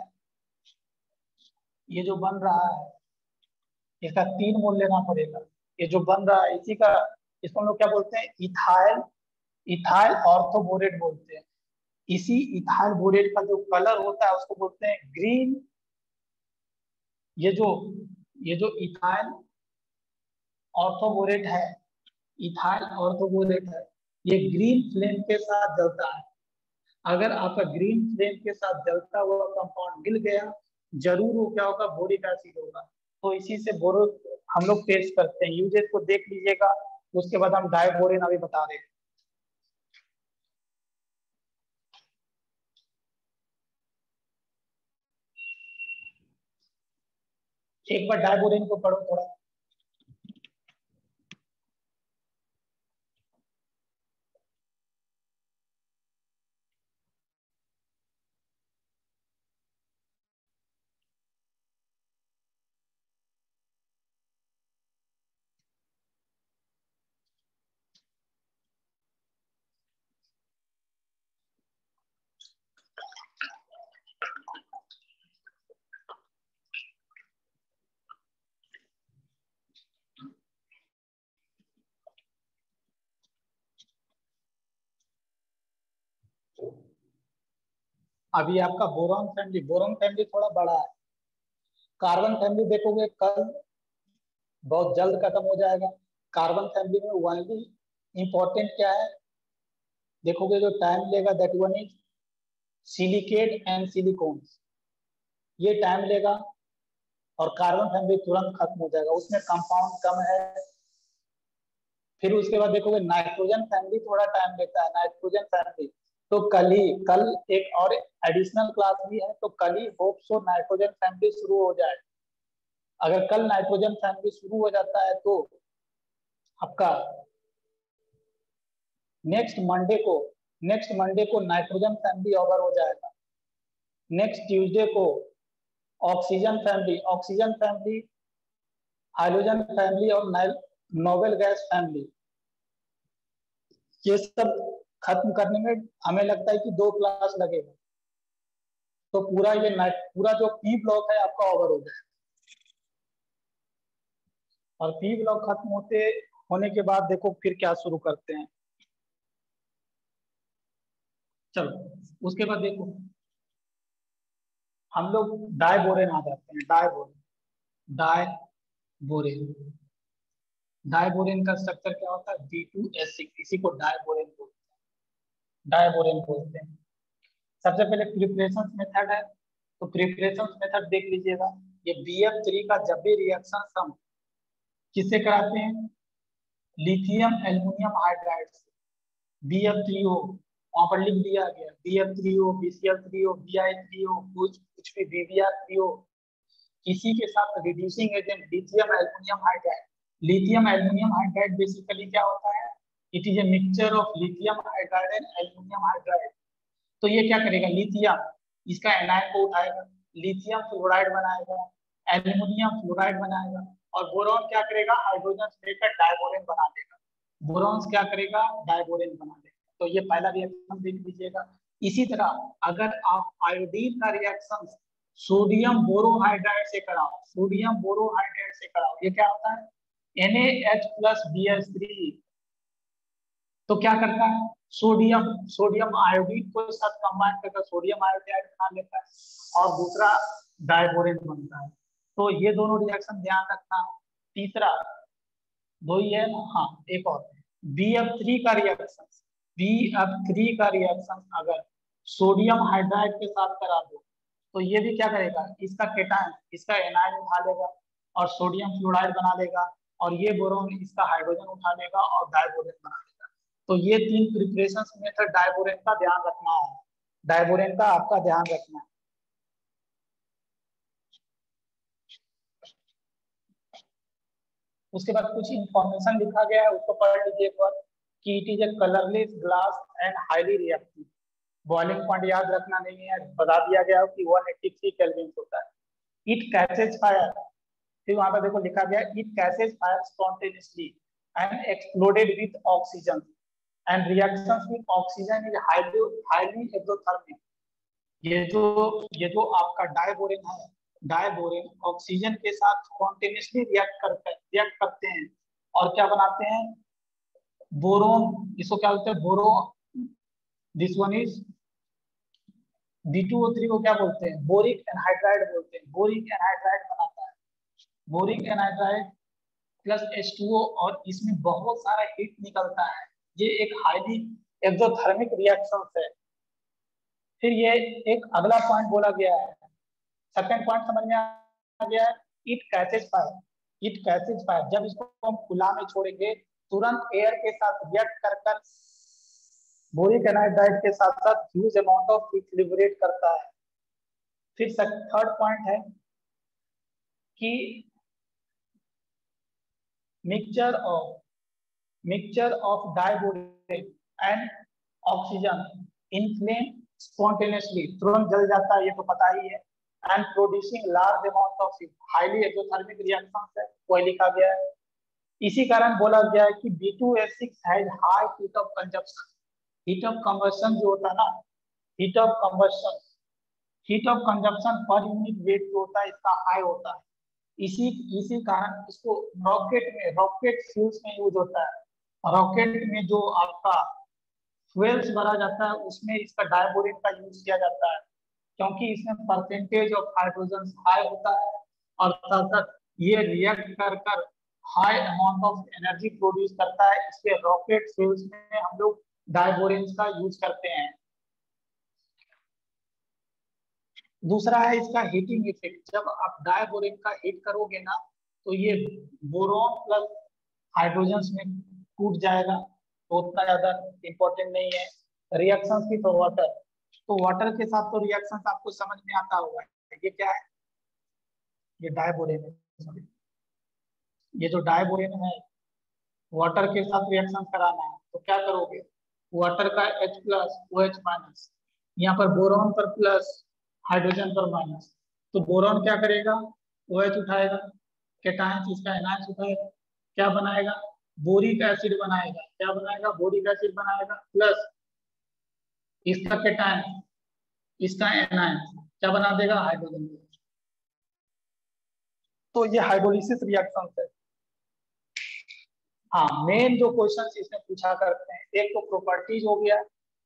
ये जो बन रहा है इसका तीन मोल लेना पड़ेगा। ये जो बन रहा है इसी का, इसको हम लोग क्या बोलते हैं, इथाइल इथाइल ऑर्थोबोरेट बोलते हैं। इसी इथाइल बोरेट का जो कलर होता है उसको बोलते हैं ग्रीन। ये जो ये जो इथाइल ऑर्थोबोरेट है, इथाइल ऑर्थोबोरेट है, ये ग्रीन फ्लेम के साथ जलता है। अगर आपका ग्रीन फ्लेम के साथ जलता हुआ कंपाउंड मिल गया, जरूर वो क्या होगा, बोरिक एसिड होगा। तो इसी से बोरो हम लोग टेस्ट करते हैं, यूजेस को देख लीजिएगा, उसके बाद हम डाइबोरेन अभी बता रहे हैं। एक बार डाइबोरेन को पढ़ो थोड़ा। अभी आपका बोरॉन फैमिली, बोरॉन फैमिली थोड़ा बड़ा है। कार्बन फैमिली देखोगे कल बहुत जल्द खत्म हो जाएगा। कार्बन फैमिली में ओनली इंपॉर्टेंट क्या है देखोगे, जो टाइम लेगा that one is silicate and silicones, ये टाइम लेगा। और कार्बन फैमिली तुरंत खत्म हो जाएगा, उसमें कंपाउंड कम है। फिर उसके बाद देखोगे नाइट्रोजन फैमिली थोड़ा टाइम लेता है। नाइट्रोजन फैमिली तो कल ही, कल एक और एडिशनल क्लास भी है, तो कल ही होप सो नाइट्रोजन फैमिली शुरू हो जाए। अगर कल नाइट्रोजन फैमिली शुरू हो जाता है तो आपका नेक्स्ट मंडे को नेक्स्ट मंडे को नाइट्रोजन फैमिली ओवर हो जाएगा। नेक्स्ट ट्यूसडे को oxygen family, oxygen family, hydrogen family और नोबेल गैस फैमिली, ये सब खत्म करने में हमें लगता है कि दो क्लास लगेगा। तो पूरा ये पूरा जो पी ब्लॉक है आपका ओवर हो जाएगा। और पी ब्लॉक खत्म होते होने के बाद देखो फिर क्या शुरू करते हैं। चलो उसके बाद देखो हम लोग डाइबोरेन आ जाते हैं। डाइबोरेन डाइबोरेन डाइबोरेन का स्ट्रक्चर क्या होता है? डी टू एस सिक्स, इसी को डाइबोरेन बोलते हैं। डाइबोरेन बोलते हैं। सबसे पहले प्रिपरेशन मेथड है, तो प्रिपरेशन मेथड देख लीजिएगा। ये बी एफ थ्री का जब भी रिएक्शन हम किससे कराते हैं? लिथियम एल्युमिनियम हाइड्राइड से। बी एफ थ्री ओ वहां पर लिख दिया गया, B F three O, B C L three O, B I three O, कुछ कुछ भी B B R three O, किसी के साथ reducing agent lithium aluminium hydride. Lithium aluminium hydride basically क्या होता है? It is a mixture of lithium hydride and aluminium hydride. तो ये क्या करेगा? लिथियम इसका एनायन को उठाएगा, लिथियम फ्लोराइड बनाएगा, एल्युमिनियम फ्लोराइड बनाएगा, और बोरॉन क्या करेगा? हाइड्रोजन से लेकर डाइबोरेन बना देगा। बोरॉन क्या करेगा? डाइबोरेन बना देगा। तो ये पहला रिएक्शन देख लीजिएगा। इसी तरह अगर आप आयोडीन का रिएक्शन सोडियम बोरोहाइड्राइड से कराओ, सोडियम बोरोहाइड्राइड से कराओ, ये क्या होता है? N A H plus B S three. तो क्या करता है? सोडियम सोडियम आयोडीन को साथ कंबाइन करके सोडियम आयोडाइड बना लेता है और दूसरा डाइबोरेन बनता है। तो ये दोनों रिएक्शन ध्यान रखना। तीसरा दो ही है ना? हाँ, एक और बी एफ थ्री का रिएक्शन, बी एफ थ्री का रिएक्शन अगर सोडियम हाइड्राइड के साथ करा दो तो ये भी क्या करेगा? इसका केटायन इसका एनायन उठा लेगा और सोडियम फ्लोराइड बना लेगा, और ये बोरॉन इसका हाइड्रोजन उठा लेगा और डाइबोरेन बना लेगा। तो ये तीन प्रिपरेशन मेथड डाइबोरेन का ध्यान रखना है, डाइबोरेन का आपका ध्यान रखना है। उसके बाद कुछ इंफॉर्मेशन लिखा गया है, उसको पढ़ लीजिए एक बार कि it is a colourless glass and highly reactive. Boiling point याद रखना नहीं है, बता दिया गया कि एक सौ तिरासी केल्विन होता है। इट कैचेज फायर, फिर वहां पर देखो लिखा गया it catches fire spontaneously and exploded with oxygen and reactions with oxygen is highly highly exothermic. ये जो ये जो आपका डाइबोरेन है, डाइबोरेन ऑक्सीजन के साथ स्पॉन्टेनियसली रिएक्ट करते हैं रिएक्ट करते हैं और क्या बनाते हैं? बोरोन, इसको क्या बोलते हैं? Boro this one is D two O three को क्या बोलते हैं? बोरिक एनहाइड्राइड बोलते हैं। बोरिक एनहाइड्राइड बनाता है, boric anhydride plus H two O, और इसमें बहुत सारा हीट निकलता है। ये एक हाईली एक्सोथर्मिक रिएक्शन है। फिर ये एक अगला पॉइंट बोला गया है, सेकंड पॉइंट समझ में आ गया है? It catches fire, it catches fire. जब इसको हम खुला में छोड़ेंगे तुरंत एयर के साथ रिएक्ट कर कर बोरिक एनहाइड्राइड के साथ साथ huge amount of heat liberate करता है। फिर थर्ड पॉइंट है कि mixture of mixture of diborane and oxygen inflame spontaneously, तुरंत जल जाता है, ये तो पता ही है। And producing large amount of heat, highly exothermic reaction है, वही लिखा गया है। इसी कारण बोला गया है कि B two S six has high heat of consumption. Heat of combustion जो होता है ना, heat of combustion heat of consumption per unit weight जो होता है इसका हाई होता है। इसी इसी कारण इसको रॉकेट में रॉकेट फ्यूल्स में यूज होता है। रॉकेट में जो आपका फ्यूल्स भरा जाता है उसमें इसका डाइबोरेन का यूज किया जाता है। क्योंकि इसमें परसेंटेज ऑफ हाइड्रोजन हाई होता है और साथ साथ ये रिएक्ट कर कर high amount of energy produce करता है। इसलिए रॉकेट फ्यूल्स में हम लोग डायबोरेन्स का यूज करते हैं। दूसरा है इसका हीटिंग इफेक्ट। जब आप डायबोरेन का हीट करोगे ना तो ये बोरॉन प्लस हाइड्रोजन में टूट जाएगा, तो उतना ज्यादा इंपॉर्टेंट नहीं है। रिएक्शंस की तो वाटर, तो वाटर के साथ तो रिएक्शंस आपको समझ में आता होगा। ये क्या है? ये डायबोरेन है। ये जो डायबोरेन है वाटर के साथ रिएक्शन कराना है तो क्या करोगे? वाटर का H plus O H minus, यहाँ पर बोरॉन पर प्लस हाइड्रोजन पर माइनस, तो बोरॉन क्या करेगा? OH उठाएगा, कैटायंस इसका एनायंस उठाएगा, क्या बनाएगा? बोरिक एसिड बनाएगा। क्या बनाएगा? बोरिक एसिड बनाएगा प्लस इसका कैटायंस इसका एनायंस क्या बना देगा? हाइड्रोजन। तो ये हाइड्रोलिसिस रिएक्शन है। हाँ, मेन जो क्वेश्चन इसमें पूछा करते हैं, एक तो प्रॉपर्टीज हो गया,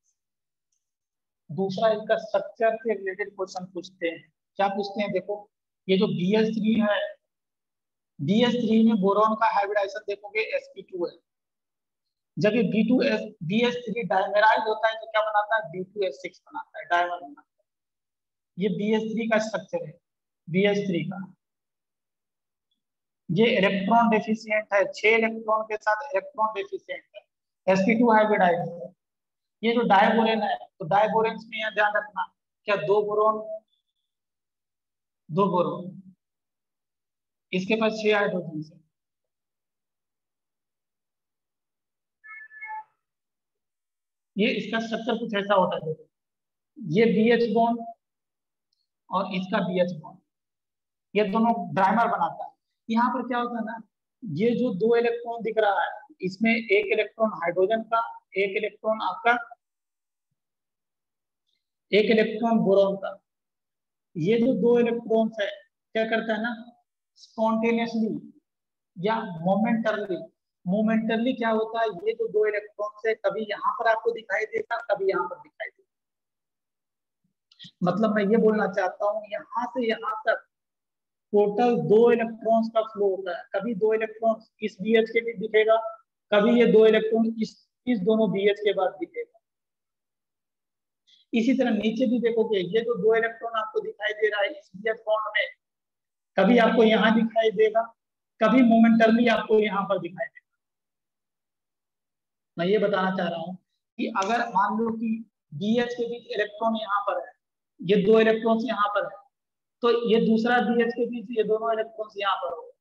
दूसरा इसका स्ट्रक्चर से रिलेटेड क्वेश्चन पूछते हैं। क्या पूछते हैं? देखो ये जो बी एच थ्री है, बी एच थ्री में बोरॉन का हाइब्रिडाइजेशन देखोगे एस पी टू है। जब ये B two S B H three dimerize होता है तो क्या बनाता है? बी टू एस सिक्स बनाता है, डायमर बनाता है। ये बी एच थ्री का स्ट्रक्चर है। बी एच थ्री का ये इलेक्ट्रॉन डेफिशिएंट है, छह इलेक्ट्रॉन के साथ इलेक्ट्रॉन डेफिशिएंट है, एस पी टू हाइब्रिडाइज है। ये जो डायबोरेन है तो डायबोरेन में यहाँ ध्यान रखना, क्या दो बोरॉन दो बोरॉन इसके पास छह हाइड्रोजन है। ये इसका स्ट्रक्चर कुछ ऐसा होता है। देखो ये बी एच बॉन्ड और इसका बी एच बॉन्ड, ये दोनों डायमर बनाता है। यहाँ पर क्या होता है ना, ये जो दो इलेक्ट्रॉन दिख रहा है इसमें एक इलेक्ट्रॉन हाइड्रोजन का, एक इलेक्ट्रॉन आपका एक इलेक्ट्रॉन बोरॉन का। ये जो दो इलेक्ट्रॉन्स है क्या करता है ना, स्पॉन्टेनियसली या मोमेंटरली मोमेंटरली क्या होता है, ये जो दो इलेक्ट्रॉन्स है कभी यहाँ पर आपको दिखाई देगा, कभी यहाँ पर दिखाई देगा। मतलब मैं ये बोलना चाहता हूँ यहाँ से यहाँ तक टोटल दो इलेक्ट्रॉन्स का फ्लो होता है। कभी दो इलेक्ट्रॉन इस बी एच के बीच दिखेगा, कभी ये दो इलेक्ट्रॉन इस इस दोनों बी एच के बाद दिखेगा। इसी तरह नीचे भी देखोगे, ये जो दो इलेक्ट्रॉन आपको दिखाई दे रहा है इस बी एच बॉन्ड में, कभी आपको यहाँ दिखाई देगा, कभी मोमेंटरली आपको यहाँ पर दिखाई देगा। मैं ये बताना चाह रहा हूँ कि अगर मान लो कि बी एच के बीच इलेक्ट्रॉन यहाँ पर है, ये दो इलेक्ट्रॉन्स यहाँ पर है, तो ये दूसरा बी एच के बीच ये दोनों इलेक्ट्रॉन्स यहाँ पर हो।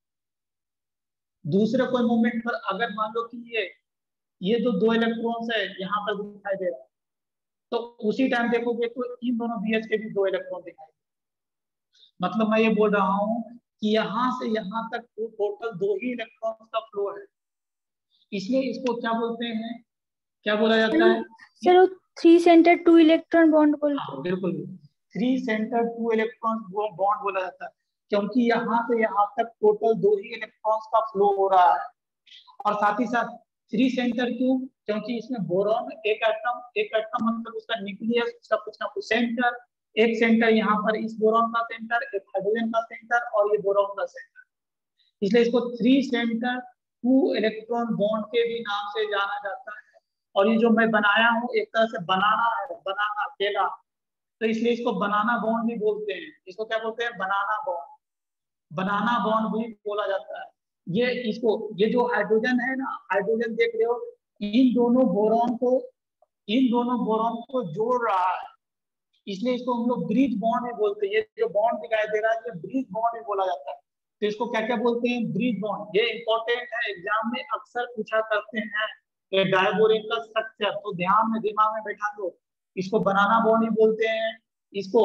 दूसरे कोई मोमेंट पर अगर मान लो कि ये ये जो दो इलेक्ट्रॉन्स है यहाँ पर दिखाई दे रहा है, तो उसी टाइम देखोगे तो इन दोनों बी एच के बीच दो इलेक्ट्रॉन दिखाई दे। मतलब मैं ये बोल रहा हूँ कि यहाँ से यहाँ तक तो टोटल दो ही इलेक्ट्रॉन्स का फ्लो है। इसलिए इसको क्या बोलते हैं, क्या बोला जाता है? Sir three center two electron bond बोलते हैं। बिल्कुल, three center two electron bond बोला जाता है, क्योंकि यहाँ से यहाँ तक टोटल दो ही इलेक्ट्रॉन्स का फ्लो हो रहा है। और साथ ही साथ थ्री सेंटर क्यों? क्योंकि इसमें बोरॉन एक एटम एक एटम मतलब उसका न्यूक्लियस, उसका कुछ ना कुछ सेंटर, एक सेंटर यहाँ पर इस बोरॉन का सेंटर, एक हाइड्रोजन का सेंटर और ये बोरॉन का सेंटर, इसलिए इसको three center two electron bond के भी नाम से जाना जाता है। और ये जो मैं बनाया हूँ एक तरह से बनाना है, बनाना केला, तो इसलिए इसको बनाना बॉन्ड भी बोलते हैं। इसको क्या बोलते हैं? बनाना बॉन्ड, बनाना बॉन्ड भी बोला जाता है। ये इसको ये जो हाइड्रोजन है ना, हाइड्रोजन देख रहे हो, इन दोनों बोरॉन को इन दोनों बोरॉन को जोड़ रहा है, इसलिए इसको हम लोग ब्रिज बॉन्ड भी बोलते हैं। ये जो बॉन्ड दिखाई दे रहा है ये ब्रिज बॉन्ड भी बोला जाता है। तो इसको क्या क्या बोलते हैं? Bridge bond. ये इंपॉर्टेंट है, एग्जाम में अक्सर पूछा करते हैं कि डायबोरेन का स्ट्रक्चर, तो ध्यान में दिमाग में बैठा लो। इसको बनाना बॉन्ड भी बोलते हैं, इसको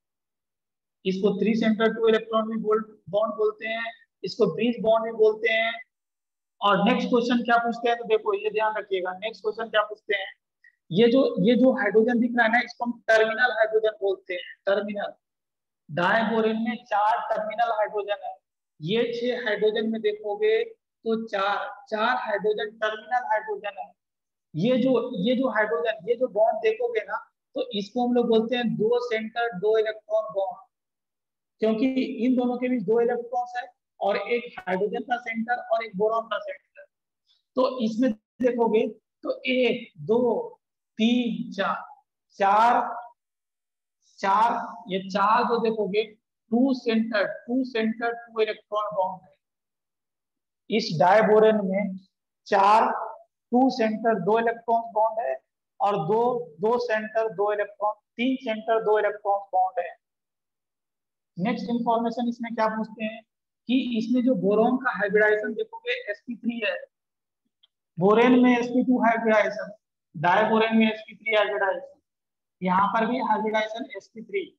इसको थ्री सेंटर टू इलेक्ट्रॉन भी बॉन्ड बोलते हैं, इसको ब्रिज बॉन्ड भी बोलते हैं। और नेक्स्ट क्वेश्चन क्या पूछते हैं, तो देखो ये ध्यान रखिएगा, नेक्स्ट क्वेश्चन क्या पूछते हैं, ये जो ये जो हाइड्रोजन दिख रहा है ना, इसको हम टर्मिनल हाइड्रोजन बोलते हैं। टर्मिनल, डायबोरेन में चार टर्मिनल हाइड्रोजन है। ये छह हाइड्रोजन में देखोगे तो चार चार हाइड्रोजन टर्मिनल हाइड्रोजन है। ये जो ये जो हाइड्रोजन ये जो बॉन्ड देखोगे ना, तो इसको हम लोग बोलते हैं दो सेंटर दो इलेक्ट्रॉन बॉन्ड, क्योंकि इन दोनों के बीच दो इलेक्ट्रॉन्स है और एक हाइड्रोजन का सेंटर और एक बोरॉन का सेंटर। तो इसमें देखोगे तो एक दो तीन चार चार चार ये चार जो देखोगे two center two center two electron bond है। इस डायबोरेन में चार टू सेंटर दो इलेक्ट्रॉन बॉन्ड है और दो दो सेंटर दो इलेक्ट्रॉन तीन सेंटर दो इलेक्ट्रॉन बॉन्ड है। नेक्स्ट इंफॉर्मेशन इसमें क्या पूछते हैं कि इसमें जो बोरॉन का हाइब्रिडाइजेशन देखोगे एस पी थ्री है, बोरेन में S P two hybridization, diborane में एस पी थ्री हाइब्रिडाइजेशन, यहाँ पर भी हाइब्रिडाइजेशन एस पी थ्री।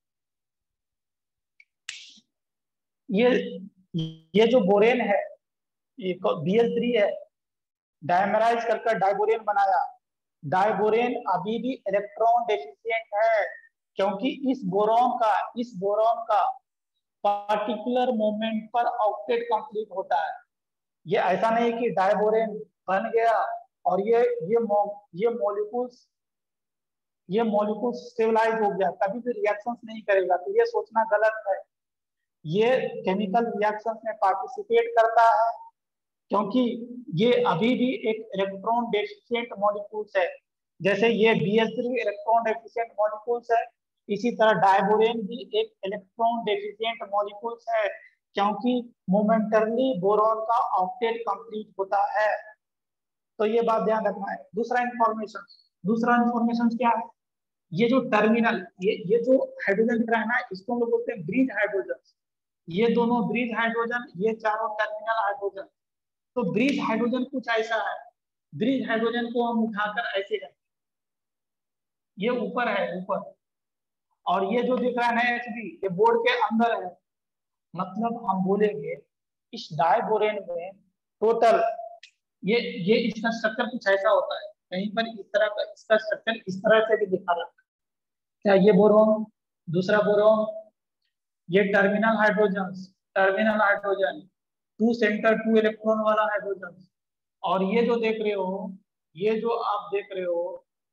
ये ये जो बोरेन है ये बी एल थ्री है, डायमराइज करके डायबोरेन बनाया। डायबोरेन अभी भी इलेक्ट्रॉन डेफिशिएंट है, क्योंकि इस बोरॉन का इस बोरॉन का पर्टिकुलर मोमेंट पर ऑक्टेट कंप्लीट होता है। ये ऐसा नहीं कि डायबोरेन बन गया और ये ये मो, ये मॉलिक्यूल्स ये मॉलिक्यूल स्टेबलाइज हो गया, कभी भी रिएक्शंस नहीं करेगा, तो ये सोचना गलत है। ये केमिकल रिएक्शंस में पार्टिसिपेट करता है, क्योंकि ये अभी भी एक इलेक्ट्रॉन डेफिशिएंट मॉलिक्यूल्स है। जैसे ये B L three electron deficient molecules है, इसी तरह डायबोरेन भी एक इलेक्ट्रॉन डेफिशिएंट मॉलिक्यूल्स है, क्योंकि मोमेंटरली बोरॉन का ऑक्टेट कंप्लीट होता है। तो ये बात ध्यान रखना है। दूसरा इंफॉर्मेशन दूसरा इंफॉर्मेशन क्या है, ये जो टर्मिनल ये ये जो हाइड्रोजन दिख रहा है ना, इसको हम लोग बोलते हैं ब्रिज हाइड्रोजन। ये दोनों ब्रिज हाइड्रोजन, ये चारों टर्मिनल हाइड्रोजन। तो ब्रिज हाइड्रोजन कुछ ऐसा है, ब्रिज हाइड्रोजन को हम उठाकर ऐसे रखें, ये ऊपर है ऊपर, और ये जो दिख रहा है ना एच बी, ये बोर्ड के अंदर है। मतलब हम बोलेंगे इस डायबोरेन में टोटल ये ये इसका स्ट्रक्चर कुछ ऐसा होता है, कहीं पर इस तरह का इसका स्ट्रक्चर इस तरह से भी दिखा रहा है। क्या ये बोरॉन, दूसरा बोरॉन, ये terminal hydrogen terminal hydrogen two center two electron वाला हाइड्रोजन, और ये जो देख रहे हो ये जो आप देख रहे हो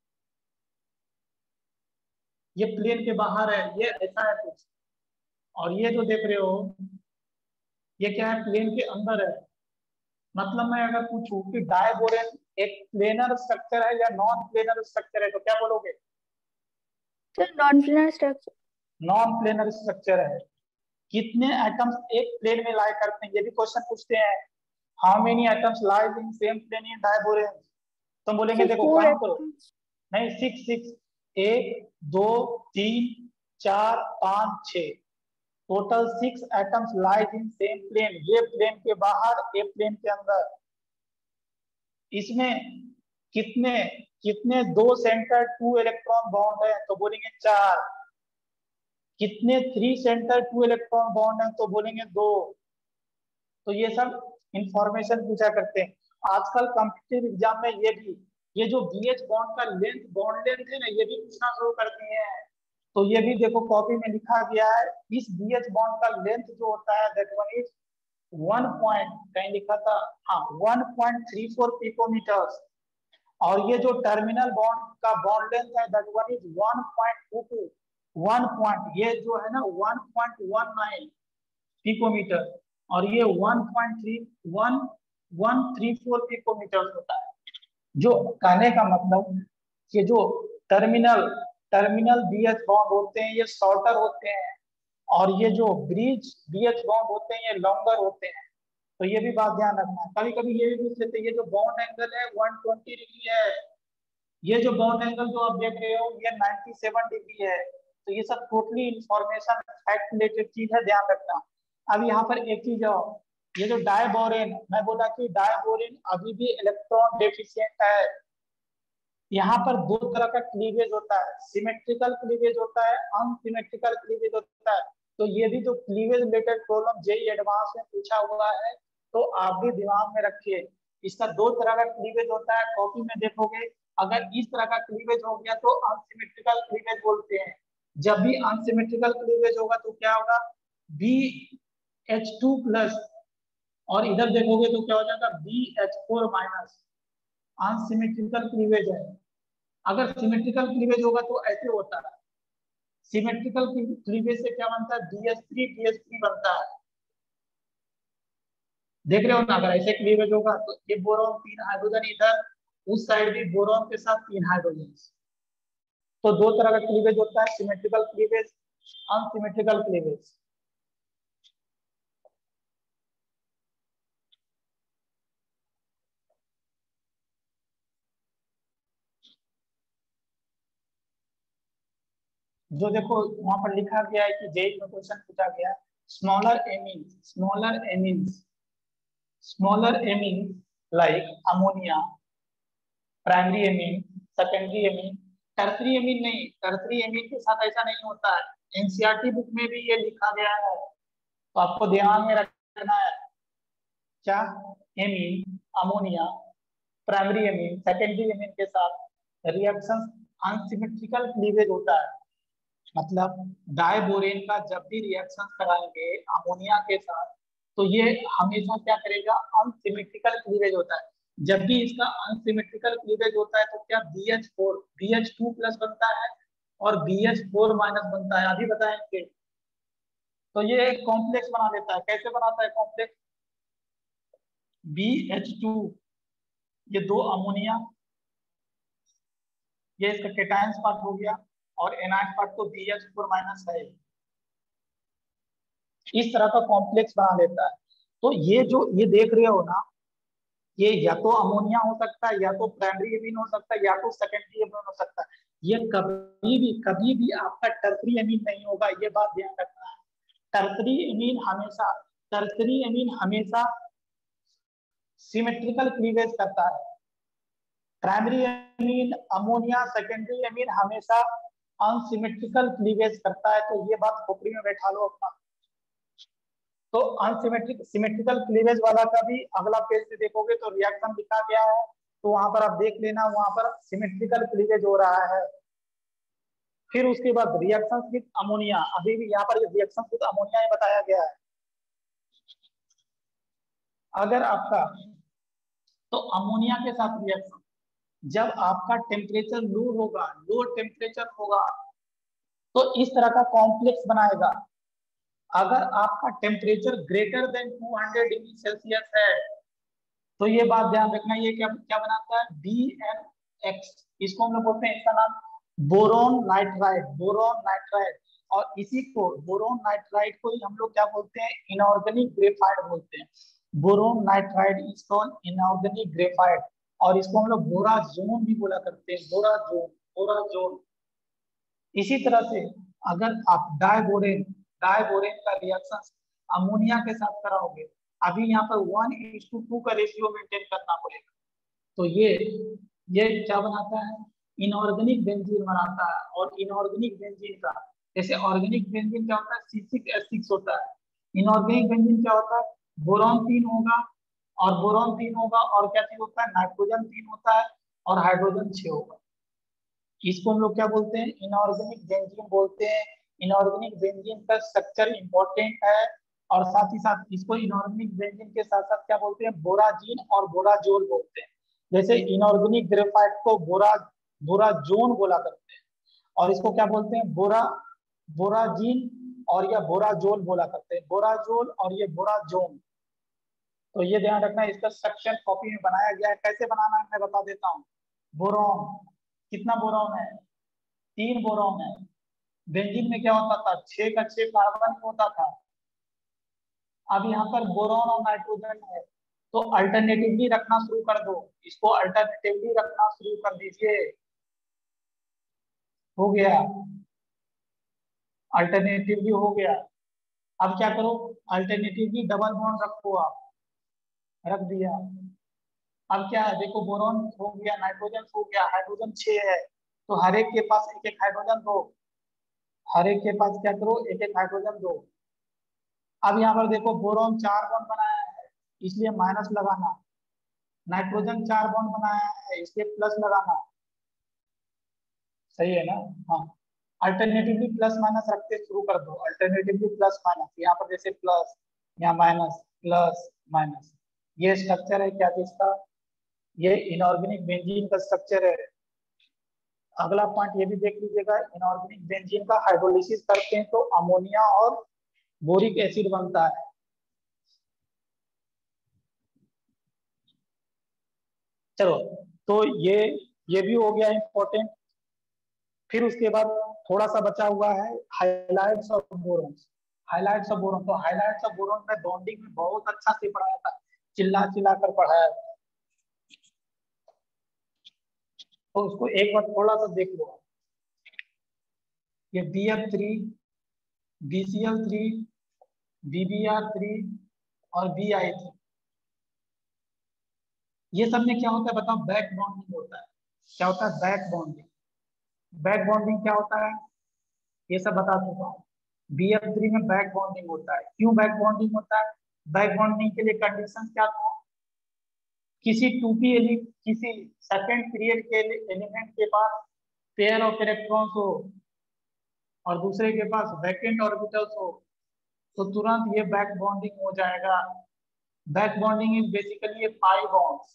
ये प्लेन के बाहर है, ये ऐसा है कुछ, और ये जो देख रहे हो ये क्या है, प्लेन के अंदर है। मतलब मैं अगर पूछूं कि डायबोरेन एक प्लेनर स्ट्रक्चर है या नॉन प्लेनर स्ट्रक्चर है, तो क्या बोलोगे? Non planar structure non planar structure है। कितने एटम्स एक प्लेन में लाई करते हैं, ये भी क्वेश्चन पूछते हैं। How many atoms lies in same plane in diborane? तो बोलेंगे देखो काउंट करो, नहीं सिक्स सिक्स, एक दो तीन चार पांच छह, total six atoms lies in same plane, ये प्लेन के बाहर ये प्लेन के अंदर। इसमें कितने कितने दो सेंटर टू इलेक्ट्रॉन बॉन्ड है, तो बोलेंगे चार। कितने three center two electron bond है, तो बोलेंगे दो। तो ये सब इंफॉर्मेशन पूछा करते हैं आजकल कॉम्पिटिटिव एग्जाम में। ये भी ये जो बी एच बॉन्ड का लेंथ बॉन्ड लेंथ है ना, ये भी पूछना शुरू कर दिए हैं। तो ये भी देखो कॉपी में लिखा गया है, इस बी एच बॉन्ड का लेंथ जो होता है that one is one point कहीं लिखा था, हाँ one point three four picometers, और ये जो टर्मिनल बॉन्ड का बॉन्ड लेंथ है that one is one point two two, one point ये जो है ना one point one nine picometer, और ये one point three one one three four picometer होता है। जो कहने का मतलब कि जो terminal terminal B H bond होते हैं ये शॉर्टर होते हैं, और ये जो ब्रिज बी एच बॉन्ड होते हैं ये लॉन्गर होते हैं। तो ये भी बात ध्यान रखना है। कभी कभी ये भी पूछ लेते हैं ये जो बॉन्ड एंगल है वन ट्वेंटी डिग्री है, ये जो बॉन्ड एंगल जो आप देख रहे हो ये नाइंटी सेवन डिग्री है। तो ये सब टोटली इंफॉर्मेशन फैक्ट रिलेटेड चीज है, ध्यान रखना। अब यहाँ पर एक चीज और, ये जो डायबोरेन, मैं बोला कि डायबोरेन अभी भी इलेक्ट्रॉन डेफिशिएंट है। यहाँ पर दो तरह का क्लीवेज होता है, सिमेट्रिकल क्लीवेज होता है, अनसिमेट्रिकल क्लीवेज होता है। तो ये भी जो cleavage related problem JEE advance में पूछा हुआ है, तो आप भी दिमाग में रखिए। इसका दो तरह का क्लीवेज होता है, कॉपी में देखोगे अगर इस तरह का क्लीवेज हो गया तो अनसिमेट्रिकल क्लीवेज बोलते हैं। जब भी अनसिमेट्रिकल क्लीवेज होगा तो क्या होगा, बी एच टू प्लस, और इधर देखोगे तो क्या हो जाएगा B H four minus, unsymmetrical cleavage है। अगर सिमेट्रिकल क्लीवेज होगा तो ऐसे होता है, सिमेट्रिकल क्लीवेज से क्या बनता है, B H three D H three बनता है। देख रहे हो ना, अगर ऐसे क्लीवेज होगा तो ये बोरॉन तीन हाइड्रोजन, इधर उस साइड भी बोरॉन के साथ तीन हाइड्रोजन। तो दो तरह का क्लीवेज होता है, सिमेट्रिकल क्लीवेज, अनसिमेट्रिकल क्लीवेज। जो देखो वहां पर लिखा गया है कि जेई में क्वेश्चन पूछा गया, smaller amines, smaller amines, smaller amine like ammonia, primary amine, secondary amine, tertiary amine नहीं, टर्सरी एमीन के साथ ऐसा नहीं होता है। एनसीईआरटी बुक में भी ये लिखा गया है, तो आपको ध्यान में रखना है। क्या amine, ammonia, primary amine, secondary amine के साथ रिएक्शन अनसिमेट्रिकल क्लीवेज होता है। मतलब डाइबोरेन का जब भी रिएक्शन कराएंगे अमोनिया के साथ, तो ये हमेशा क्या करेगा, अनसिमेट्रिकल क्लीवेज होता है। जब भी इसका अनसिमेट्रिकल क्लीवेज होता है तो क्या B H four, B H two plus बनता है और बी एच फोर माइनस बनता है, अभी बताएंगे। तो ये कॉम्प्लेक्स बना देता है। कैसे बनाता है कॉम्प्लेक्स, बी एच टू, ये दो अमोनिया, ये इसका केटायंस पार्ट हो गया, और एनायन पार्ट तो बी एच फोर माइनस है। इस तरह का कॉम्प्लेक्स बना लेता है। तो ये जो ये देख रहे हो ना, ये या तो अमोनिया हो सकता है, या तो प्राइमरी एमीन हो सकता है, या तो सेकेंडरी एमीन हो सकता है। ये कभी भी कभी भी आपका टर्सरी एमीन नहीं होगा, ये बात ध्यान रखना है। टर्सरी एमीन हमेशा टर्सरी एमीन हमेशा सिमेट्रिकल क्लीवेज करता है। Primary amine, ammonia, secondary amine हमेशा अनसिमेट्रिकल क्लीवेज करता है। तो ये बात खोपड़ी में बैठा लो अपना। तो अनसिमेट्रिक सिमेट्रिकल क्लीवेज वाला का भी अगला पेज से देखोगे तो रिएक्शन लिखा गया है, तो वहां पर आप देख लेना, वहां पर सिमेट्रिकल क्लीवेज हो रहा है। फिर उसके बाद रिएक्शन विद अमोनिया, अभी भी यहाँ पर रिएक्शन विद अमोनिया ही बताया गया है। अगर आपका तो अमोनिया के साथ रिएक्शन, जब आपका टेम्परेचर लो होगा, लो टेम्परेचर होगा, तो इस तरह का कॉम्प्लेक्स बनाएगा। अगर आपका temperature greater than two hundred degree Celsius है, तो ये बात ध्यान रखना, ये क्या क्या बनाता है, बी एन एक्स। इसको हम लोग बोलते हैं, इसका नाम बोरोन नाइट्राइड, बोरोन नाइट्राइड। और इसी को बोरोन नाइट्राइड को ही हम लोग क्या बोलते हैं, इनऑर्गेनिक ग्रेफाइट बोलते हैं। Boron nitride is called inorganic graphite, और इसको हम लोग बोराजोन भी बोला करते हैं, बोराजोन, बोराजोन। इसी तरह से अगर आप डाइबोरेन, डाइबोरेन का रिएक्शन अमोनिया के साथ कराओगे, अभी यहाँ पर वन इज टू टू का रेशियो मेंटेन करना पड़ेगा। तो ये ये क्या बनाता है, इनऑर्गेनिक बेंजीन बनाता है। और इनऑर्गेनिक बेंजीन का, जैसे ऑर्गेनिक बेंजीन क्या होता है, सी सिक्स एच सिक्स होता है। इनऑर्गेनिक बेंजीन क्या होता है, बोरॉन तीन होगा, और बोरॉन तीन होगा, और क्या चीज होता है, नाइट्रोजन तीन होता है, और हाइड्रोजन छह होगा। इसको हम लोग क्या बोलते हैं, इनऑर्गेनिक बेंजीन बोलते हैं। इनऑर्गेनिक बेंजीन का स्ट्रक्चर इंपॉर्टेंट है, और साथ ही साथ इसको इनऑर्गेनिक बेंजीन के साथ साथ क्या बोलते हैं, बोराजीन और बोराजोल बोलते हैं। जैसे इनऑर्गेनिक ग्रेफाइट को बोरा बोराजोन बोला करते हैं, और इसको क्या बोलते हैं, बोरा बोराजीन और या बोराजोल बोला करते हैं, बोराजोल और ये बोराजोन। तो ये ध्यान रखना, इसका स्ट्रक्चर कॉपी में बनाया गया है। कैसे बनाना है मैं बता देता हूँ। बोरॉन, कितना बोरॉन है, तीन बोरॉन है। बेंजीन में क्या होता था, छह का छह कार्बन होता था। अब यहाँ पर बोरॉन और नाइट्रोजन है, तो अल्टरनेटिवली रखना शुरू कर दो, इसको अल्टरनेटिवली रखना शुरू कर दीजिए। हो गया, अल्टरनेटिवली हो गया। अब क्या करो, अल्टरनेटिवली डबल बॉन्ड रखो, आप रख दिया। अब क्या है, देखो बोरॉन हो गया, नाइट्रोजन हो गया, हाइड्रोजन छह है, तो हर एक के पास एक एक हाइड्रोजन दो, हर एक के पास क्या करो, एक एक हाइड्रोजन दो। अब यहाँ पर देखो बोरॉन चार बॉन्ड बनाया है, इसलिए माइनस लगाना। नाइट्रोजन चार बॉन्ड बनाया है, इसलिए प्लस लगाना। सही है ना, हाँ। अल्टरनेटिवली प्लस माइनस रखते शुरू कर दो, अल्टरनेटिवली प्लस माइनस, यहाँ पर जैसे प्लस, यहाँ माइनस, प्लस माइनस। ये स्ट्रक्चर है क्या चीज का, ये इनऑर्गेनिक बेंजीन का स्ट्रक्चर है। अगला पॉइंट ये भी देख लीजिएगा, इनऑर्गेनिक बेंजीन का हाइड्रोलिसिस करते हैं तो अमोनिया और बोरिक एसिड बनता है। चलो, तो ये ये भी हो गया इंपॉर्टेंट। फिर उसके बाद थोड़ा सा बचा हुआ है highlights of boron. Highlights of boron, तो हाइलाइट्स ऑफ बोरॉन में बॉन्डिंग में बहुत अच्छा से पढ़ाया था, चिल्ला चिल्ला कर पढ़ाया था, तो उसको एक बार थोड़ा सा देख लो। ये B F three, B C L three, B B R three और बी आई थ्री, ये सब में क्या होता है बताओ? बैक बॉन्डिंग होता है। क्या होता है? Back bonding. बैक बॉन्डिंग क्या होता है ये सब बता चुका हूँ। बी एफ थ्री में बैक बॉन्डिंग होता है। क्यों बैक बॉन्डिंग होता है? बैक बॉन्डिंग के लिए कंडीशन क्या था? किसी टू पी एलि किसी सेकंड पीरियड के एलिमेंट के पास पेयर ऑफ इलेक्ट्रॉन्स हो और दूसरे के पास वैकेंट ऑर्बिटल्स हो, तो तुरंत ये बैक बॉन्डिंग हो जाएगा। Back bonding is basically a pi bonds,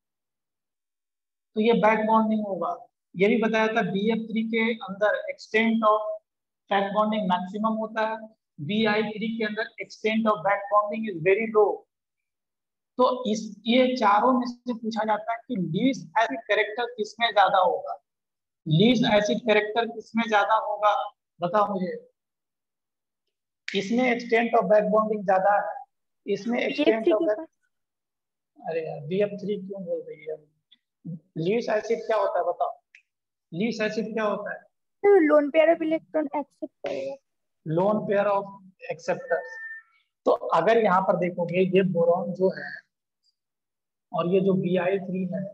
तो ये बैक बॉन्डिंग होगा। ये भी बताया था बी एफ थ्री के अंदर extent of back bonding maximum होता है, बी आई थ्री के अंदर extent of back bonding is very low. तो इस ये चारों में से पूछा जाता है कि लीस्ट एसिड कैरेक्टर किसमें ज्यादा होगा? लीस्ट एसिड कैरेक्टर किसमें ज्यादा होगा बताओ मुझे। इसमें एक्सटेंट ऑफ बैक बॉन्डिंग ज्यादा है, इसमें एक्सटेंट ऑफ बैक, अरे यार बी एफ थ्री क्यों बोल रही है? लीस्ट एसिड क्या होता है बताओ? लीस्ट एसिड क्या होता है? Lone pair of electron accept करेगा। Lone pair of acceptors. तो अगर यहाँ पर देखोगे ये बोरॉन जो है और ये जो बी आई थ्री है,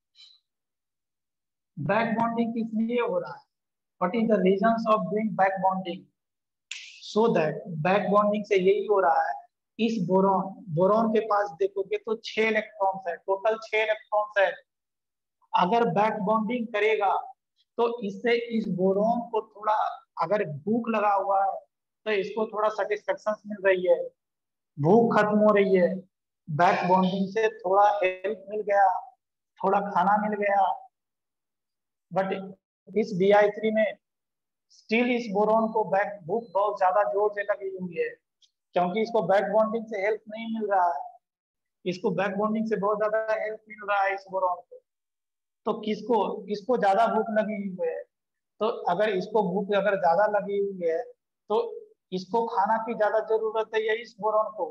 बैक बॉन्डिंग किस लिए हो रहा है? What is the reasons of doing back bonding? So that back bonding से यही हो रहा है, इस बोरॉन बोरॉन के पास देखोगे तो छह इलेक्ट्रॉन्स है, टोटल छह इलेक्ट्रॉन्स है। अगर बैक बॉन्डिंग करेगा तो इससे इस बोरॉन को थोड़ा, अगर भूख लगा हुआ है तो इसको थोड़ा सेटिस्फेक्शन मिल रही है, भूख खत्म हो रही है, बैक बॉन्डिंग से थोड़ा हेल्प मिल गया, थोड़ा खाना मिल गया। बट इस बी आई थ्री में स्टिल इस बोरॉन को बैक भूख बहुत ज्यादा जोर से लगी हुई है, क्योंकि इसको बैक बॉन्डिंग से हेल्प नहीं मिल रहा है, इसको बैक बॉन्डिंग से बहुत ज्यादा हेल्प मिल रहा है इस बोरॉन को। तो किसको, इसको ज्यादा भूख लगी हुई है, तो अगर इसको भूख अगर ज्यादा लगी हुई है तो इसको खाना की ज्यादा जरूरत है या इस बोरॉन को?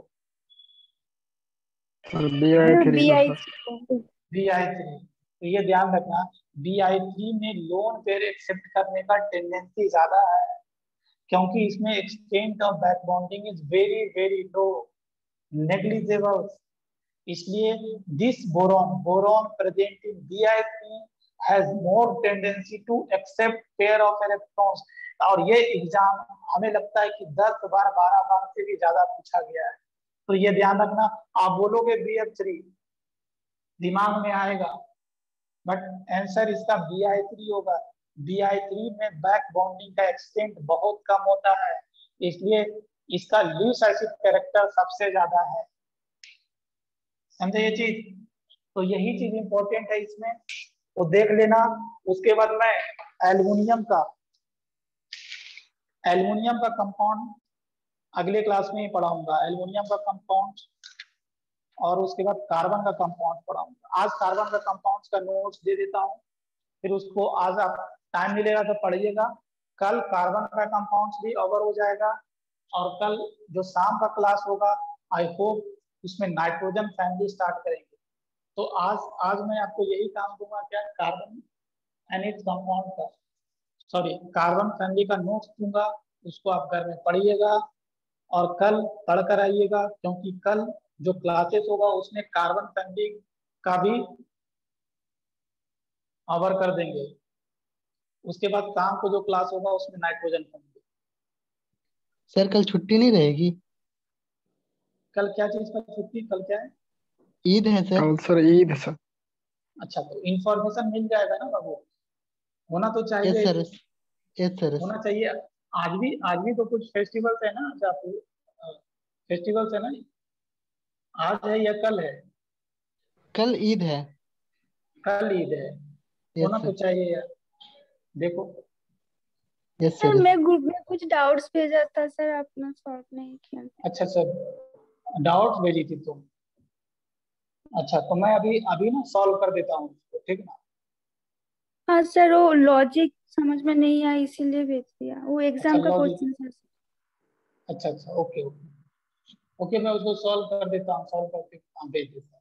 B I three B I B I three. तो ये ध्यान रखना, बी आई थ्री में लोन पेयर एक्सेप्ट करने का टेंडेंसी ज्यादा है, क्योंकि इसमें extent of back bonding is very very low, negligible. इसलिए this boron boron present in B I three has more tendency to accept pair of electrons. और ये एग्जाम हमें लगता है कि दस बार बारह बार से भी ज्यादा पूछा गया है, तो ये ध्यान रखना। आप बोलोगे बी एफ थ्री, दिमाग में आएगा, बट आंसर इसका बी आई थ्री होगा। बी आई थ्री में बैक बॉन्डिंग का एक्सटेंट बहुत कम होता है, इसलिए इसका लीस्ट एसिड कैरेक्टर सबसे ज्यादा है। समझे ये चीज? तो यही चीज इंपॉर्टेंट है इसमें, तो देख लेना। उसके बाद मैं एल्युमिनियम का एल्युमिनियम का कंपाउंड अगले क्लास में ही पढ़ाऊंगा, एल्युमिनियम का कंपाउंड, और उसके बाद कार्बन का कंपाउंड पढ़ाऊंगा। आज कार्बन का कंपाउंड का नोट्स दे देता हूँ, फिर उसको आज आप टाइम मिलेगा तो पढ़िएगा। कल कार्बन का कंपाउंड भी कवर हो जाएगा, और कल जो शाम का क्लास होगा आई होप उसमें नाइट्रोजन फैमिली स्टार्ट करेंगे। तो आज आज मैं आपको यही काम दूंगा, क्या, कार्बन एंड इट्स कंपाउंड का, सॉरी कार्बन फैमिली का नोट्स दूंगा, उसको आप घर में पढ़िएगा और कल पढ़ कर आइएगा, क्योंकि कल जो क्लासेस होगा उसमें कार्बन फैमिली का भी कवर कर देंगे। उसके बाद शाम को जो क्लास होगा उसमें नाइट्रोजन फैमिली। सर कल छुट्टी नहीं रहेगी? कल क्या चीज का छुट्टी? कल क्या है? ईद है सर। कल सर ईद है सर। अच्छा, तो इंफॉर्मेशन मिल जाएगा ना बाबू, होना तो यस चाहिए सर, ही, यस सर। होना चाहिए। आज भी आज भी तो कुछ फेस्टिवल्स है ना, अच्छा फेस्टिवल्स है ना, आज है या कल है? कल ईद है। कल ईद है, यस होना तो सर। चाहिए यार। देखो। Yes sir sir. मैं ग्रुप में कुछ डाउट्स भेजा था सर, आपने सॉल्व नहीं किया। अच्छा सर, डाउट भेजी थी तुम। अच्छा तो मैं अभी अभी ना सॉल्व कर देता हूँ उसको, ठीक ना। हाँ सर, वो लॉजिक समझ में नहीं आया इसीलिए भेज दिया, वो अच्छा एग्जाम का लॉजिक, क्वेश्चन सर। अच्छा अच्छा, ओके ओके ओके, मैं उसको सॉल्व कर देता हूँ, सॉल्व करके भेज देता हूँ।